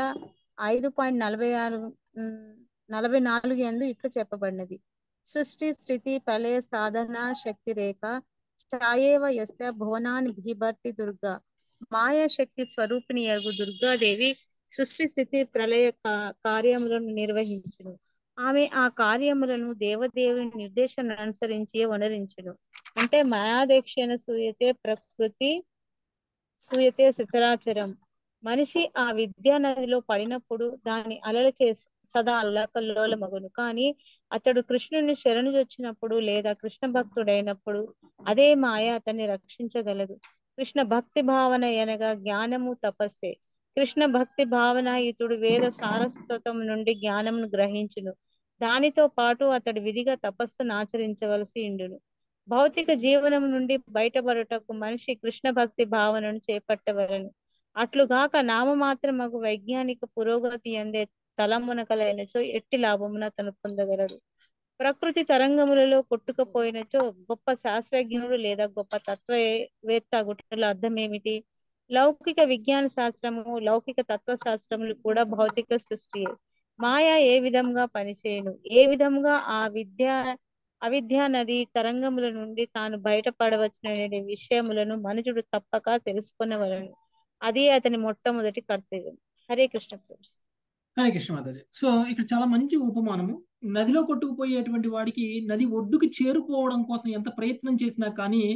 5.44 యందు ఇట్లు చెప్పబడినది. సృష్టి స్థితి ప్రళయ సాధన శక్తి రేఖ ఛాయేవ యస్య భువనాన్ని బిభర్తి దుర్గా. మాయా శక్తి స్వరూపిణి యగు దుర్గాదేవి సృష్టి స్థితి ప్రళయ కార్యములను నిర్వహించును. ఆమె ఆ కార్యములను దేవదేవుని నిర్దేశాన్ని అనుసరించి వనరించును. అంటే మాయాదేక్షణ సూయతే ప్రకృతి సూయతే సచరాచరం. మనిషి ఆ విద్యా నదిలో పడినప్పుడు దాని అలల సదా అల్లకల్లోలమగును. కానీ అతడు కృష్ణుని శరణు వచ్చినప్పుడు లేదా కృష్ణ భక్తుడైనప్పుడు అదే మాయ అతన్ని రక్షించగలదు. కృష్ణ భక్తి భావన అనగా జ్ఞానము తపస్సే. కృష్ణ భక్తి భావనాయుతుడు వేద సారస్వతం నుండి జ్ఞానమును గ్రహించును. దానితో పాటు అతడు విధిగా తపస్సును ఆచరించవలసి ఉండును. భౌతిక జీవనం నుండి బయటపడుటకు మనిషి కృష్ణ భక్తి భావనను చేపట్టవలను. అట్లుగాక నామమాత్రమగు వైజ్ఞానిక పురోగతి అందే తలమునకలైనచో ఎట్టి లాభమున అతను పొందగలడు. ప్రకృతి తరంగములలో కొట్టుకుపోయినచో గొప్ప శాస్త్రజ్ఞుడు లేదా గొప్ప తత్వవేత్త గుట్టల అర్థం ఏమిటి? లౌకిక విజ్ఞాన శాస్త్రము, లౌకిక తత్వశాస్త్రములు కూడా భౌతిక సృష్టియే. మాయ ఏ విధంగా పనిచేయను, ఏ విధంగా అవిద్యా నది తరంగముల నుండి తాను బయటపడవచ్చుననే విషయములను మనుషుడు తప్పక తెలుసుకునవలను. అది అతని మొట్టమొదటి కర్తవ్యం. హరే కృష్ణ ప్రభు. హరే కృష్ణ మాతాజీ. సో ఇక్కడ చాలా మంచి ఉపమానము. నదిలో కొట్టుకుపోయేటువంటి వాడికి నది ఒడ్డుకి చేరుకోవడం కోసం ఎంత ప్రయత్నం చేసినా కానీ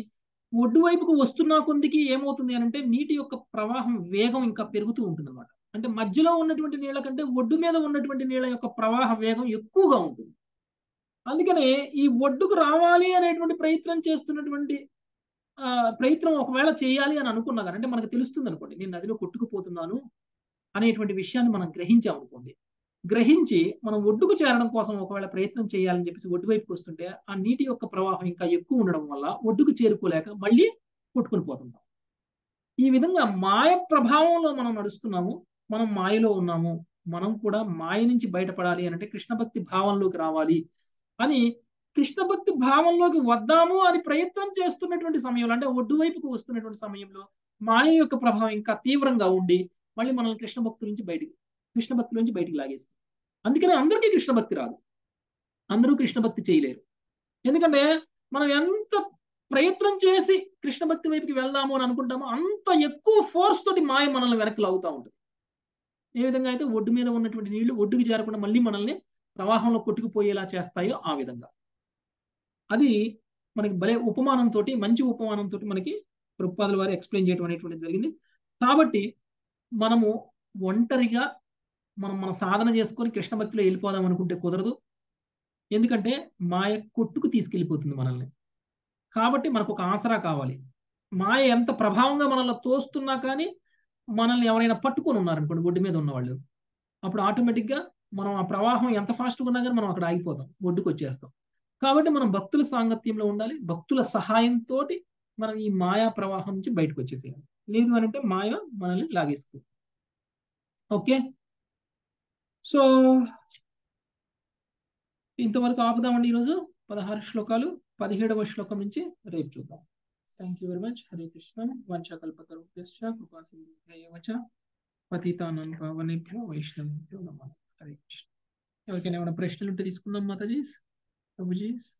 ఒడ్డు వైపుకు వస్తున్న కొద్దికి ఏమవుతుంది అని అంటే నీటి యొక్క ప్రవాహం వేగం ఇంకా పెరుగుతూ ఉంటుంది అనమాట. అంటే మధ్యలో ఉన్నటువంటి నీళ్ళ కంటే ఒడ్డు మీద ఉన్నటువంటి నీళ్ళ యొక్క ప్రవాహ వేగం ఎక్కువగా ఉంటుంది. అందుకనే ఈ ఒడ్డుకు రావాలి అనేటువంటి ప్రయత్నం చేస్తున్నటువంటి ప్రయత్నం ఒకవేళ చేయాలి అని అనుకున్నా కానీ, అంటే మనకు తెలుస్తుంది అనుకోండి, నేను నదిలో కొట్టుకుపోతున్నాను అనేటువంటి విషయాన్ని మనం గ్రహించామనుకోండి, గ్రహించి మనం ఒడ్డుకు చేరడం కోసం ఒకవేళ ప్రయత్నం చేయాలని చెప్పేసి ఒడ్డు వైపుకి వస్తుంటే ఆ నీటి యొక్క ప్రవాహం ఇంకా ఎక్కువ ఉండడం వల్ల ఒడ్డుకు చేరుకోలేక మళ్ళీ కొట్టుకుని పోతుంటాం. ఈ విధంగా మాయ ప్రభావంలో మనం నడుస్తున్నాము, మనం మాయలో ఉన్నాము, మనం కూడా మాయ నుంచి బయటపడాలి అని అంటే కృష్ణ భక్తి భావంలోకి రావాలి అని, కృష్ణ భక్తి భావంలోకి వద్దాము అని ప్రయత్నం చేస్తున్నటువంటి సమయంలో, అంటే ఒడ్డు వైపుకు వస్తున్నటువంటి సమయంలో మాయ యొక్క ప్రభావం ఇంకా తీవ్రంగా ఉండి మళ్ళీ మనల్ని కృష్ణ భక్తి నుంచి బయటికి లాగేస్తుంది. అందుకనే అందరికీ కృష్ణ భక్తి రాదు, అందరూ కృష్ణ భక్తి చేయలేరు. ఎందుకంటే మనం ఎంత ప్రయత్నం చేసి కృష్ణ భక్తి వైపుకి వెళ్దాము అని అనుకుంటామో అంత ఎక్కువ ఫోర్స్ తోటి మాయ మనల్ని వెనక్కి లాగుతూ ఉంటుంది. ఏ విధంగా అయితే ఒడ్డు మీద ఉన్నటువంటి నీళ్లు ఒడ్డుకు చేరకుండా మళ్ళీ మనల్ని ప్రవాహంలో కొట్టుకుపోయేలా చేస్తాయో ఆ విధంగా. అది మనకి భలే ఉపమానంతో, మంచి ఉపమానంతో మనకి ప్రభుపాదుల వారు ఎక్స్ప్లెయిన్ చేయడం అనేటువంటిది జరిగింది. కాబట్టి మనము ఒంటరిగా మన సాధన చేసుకొని కృష్ణ భక్తిలో వెళ్ళిపోదాం అనుకుంటే కుదరదు. ఎందుకంటే మాయ కొట్టుకు తీసుకెళ్ళిపోతుంది మనల్ని. కాబట్టి మనకు ఒక ఆసరా కావాలి. మాయ ఎంత ప్రభావంగా మనల్ని తోస్తున్నా కానీ మనల్ని ఎవరైనా పట్టుకొని ఉన్నారనుకోండి ఒడ్డు మీద ఉన్నవాళ్ళు, అప్పుడు ఆటోమేటిక్గా మనం ఆ ప్రవాహం ఎంత ఫాస్ట్గా ఉన్నా కానీ మనం అక్కడ ఆగిపోతాం, ఒడ్డుకు వచ్చేస్తాం. కాబట్టి మనం భక్తుల సాంగత్యంలో ఉండాలి, భక్తుల సహాయంతో మనం ఈ మాయా ప్రవాహం నుంచి బయటకు వచ్చేసేయాలి. లేదు అని అంటే మాయ మనల్ని లాగేస్తుంది. ఓకే, సో ఇంతవరకు ఆపుదామండి ఈరోజు. 16 శ్లోకాలు, 17వ శ్లోకం నుంచి రేపు చూద్దాం. Thank you very much. Hare Krishna. వంచకల్పతరుభ్యశ్చ కృపా సింధుభ్యైవ చ పతితానాం పావనేభ్యో వైష్ణవేభ్యో నమః. హరే కృష్ణ. ఎవరికైనా ఏమైనా ప్రశ్నలు ఉంటే తీసుకుందాం మాతాజీస్, ప్రభుజీస్.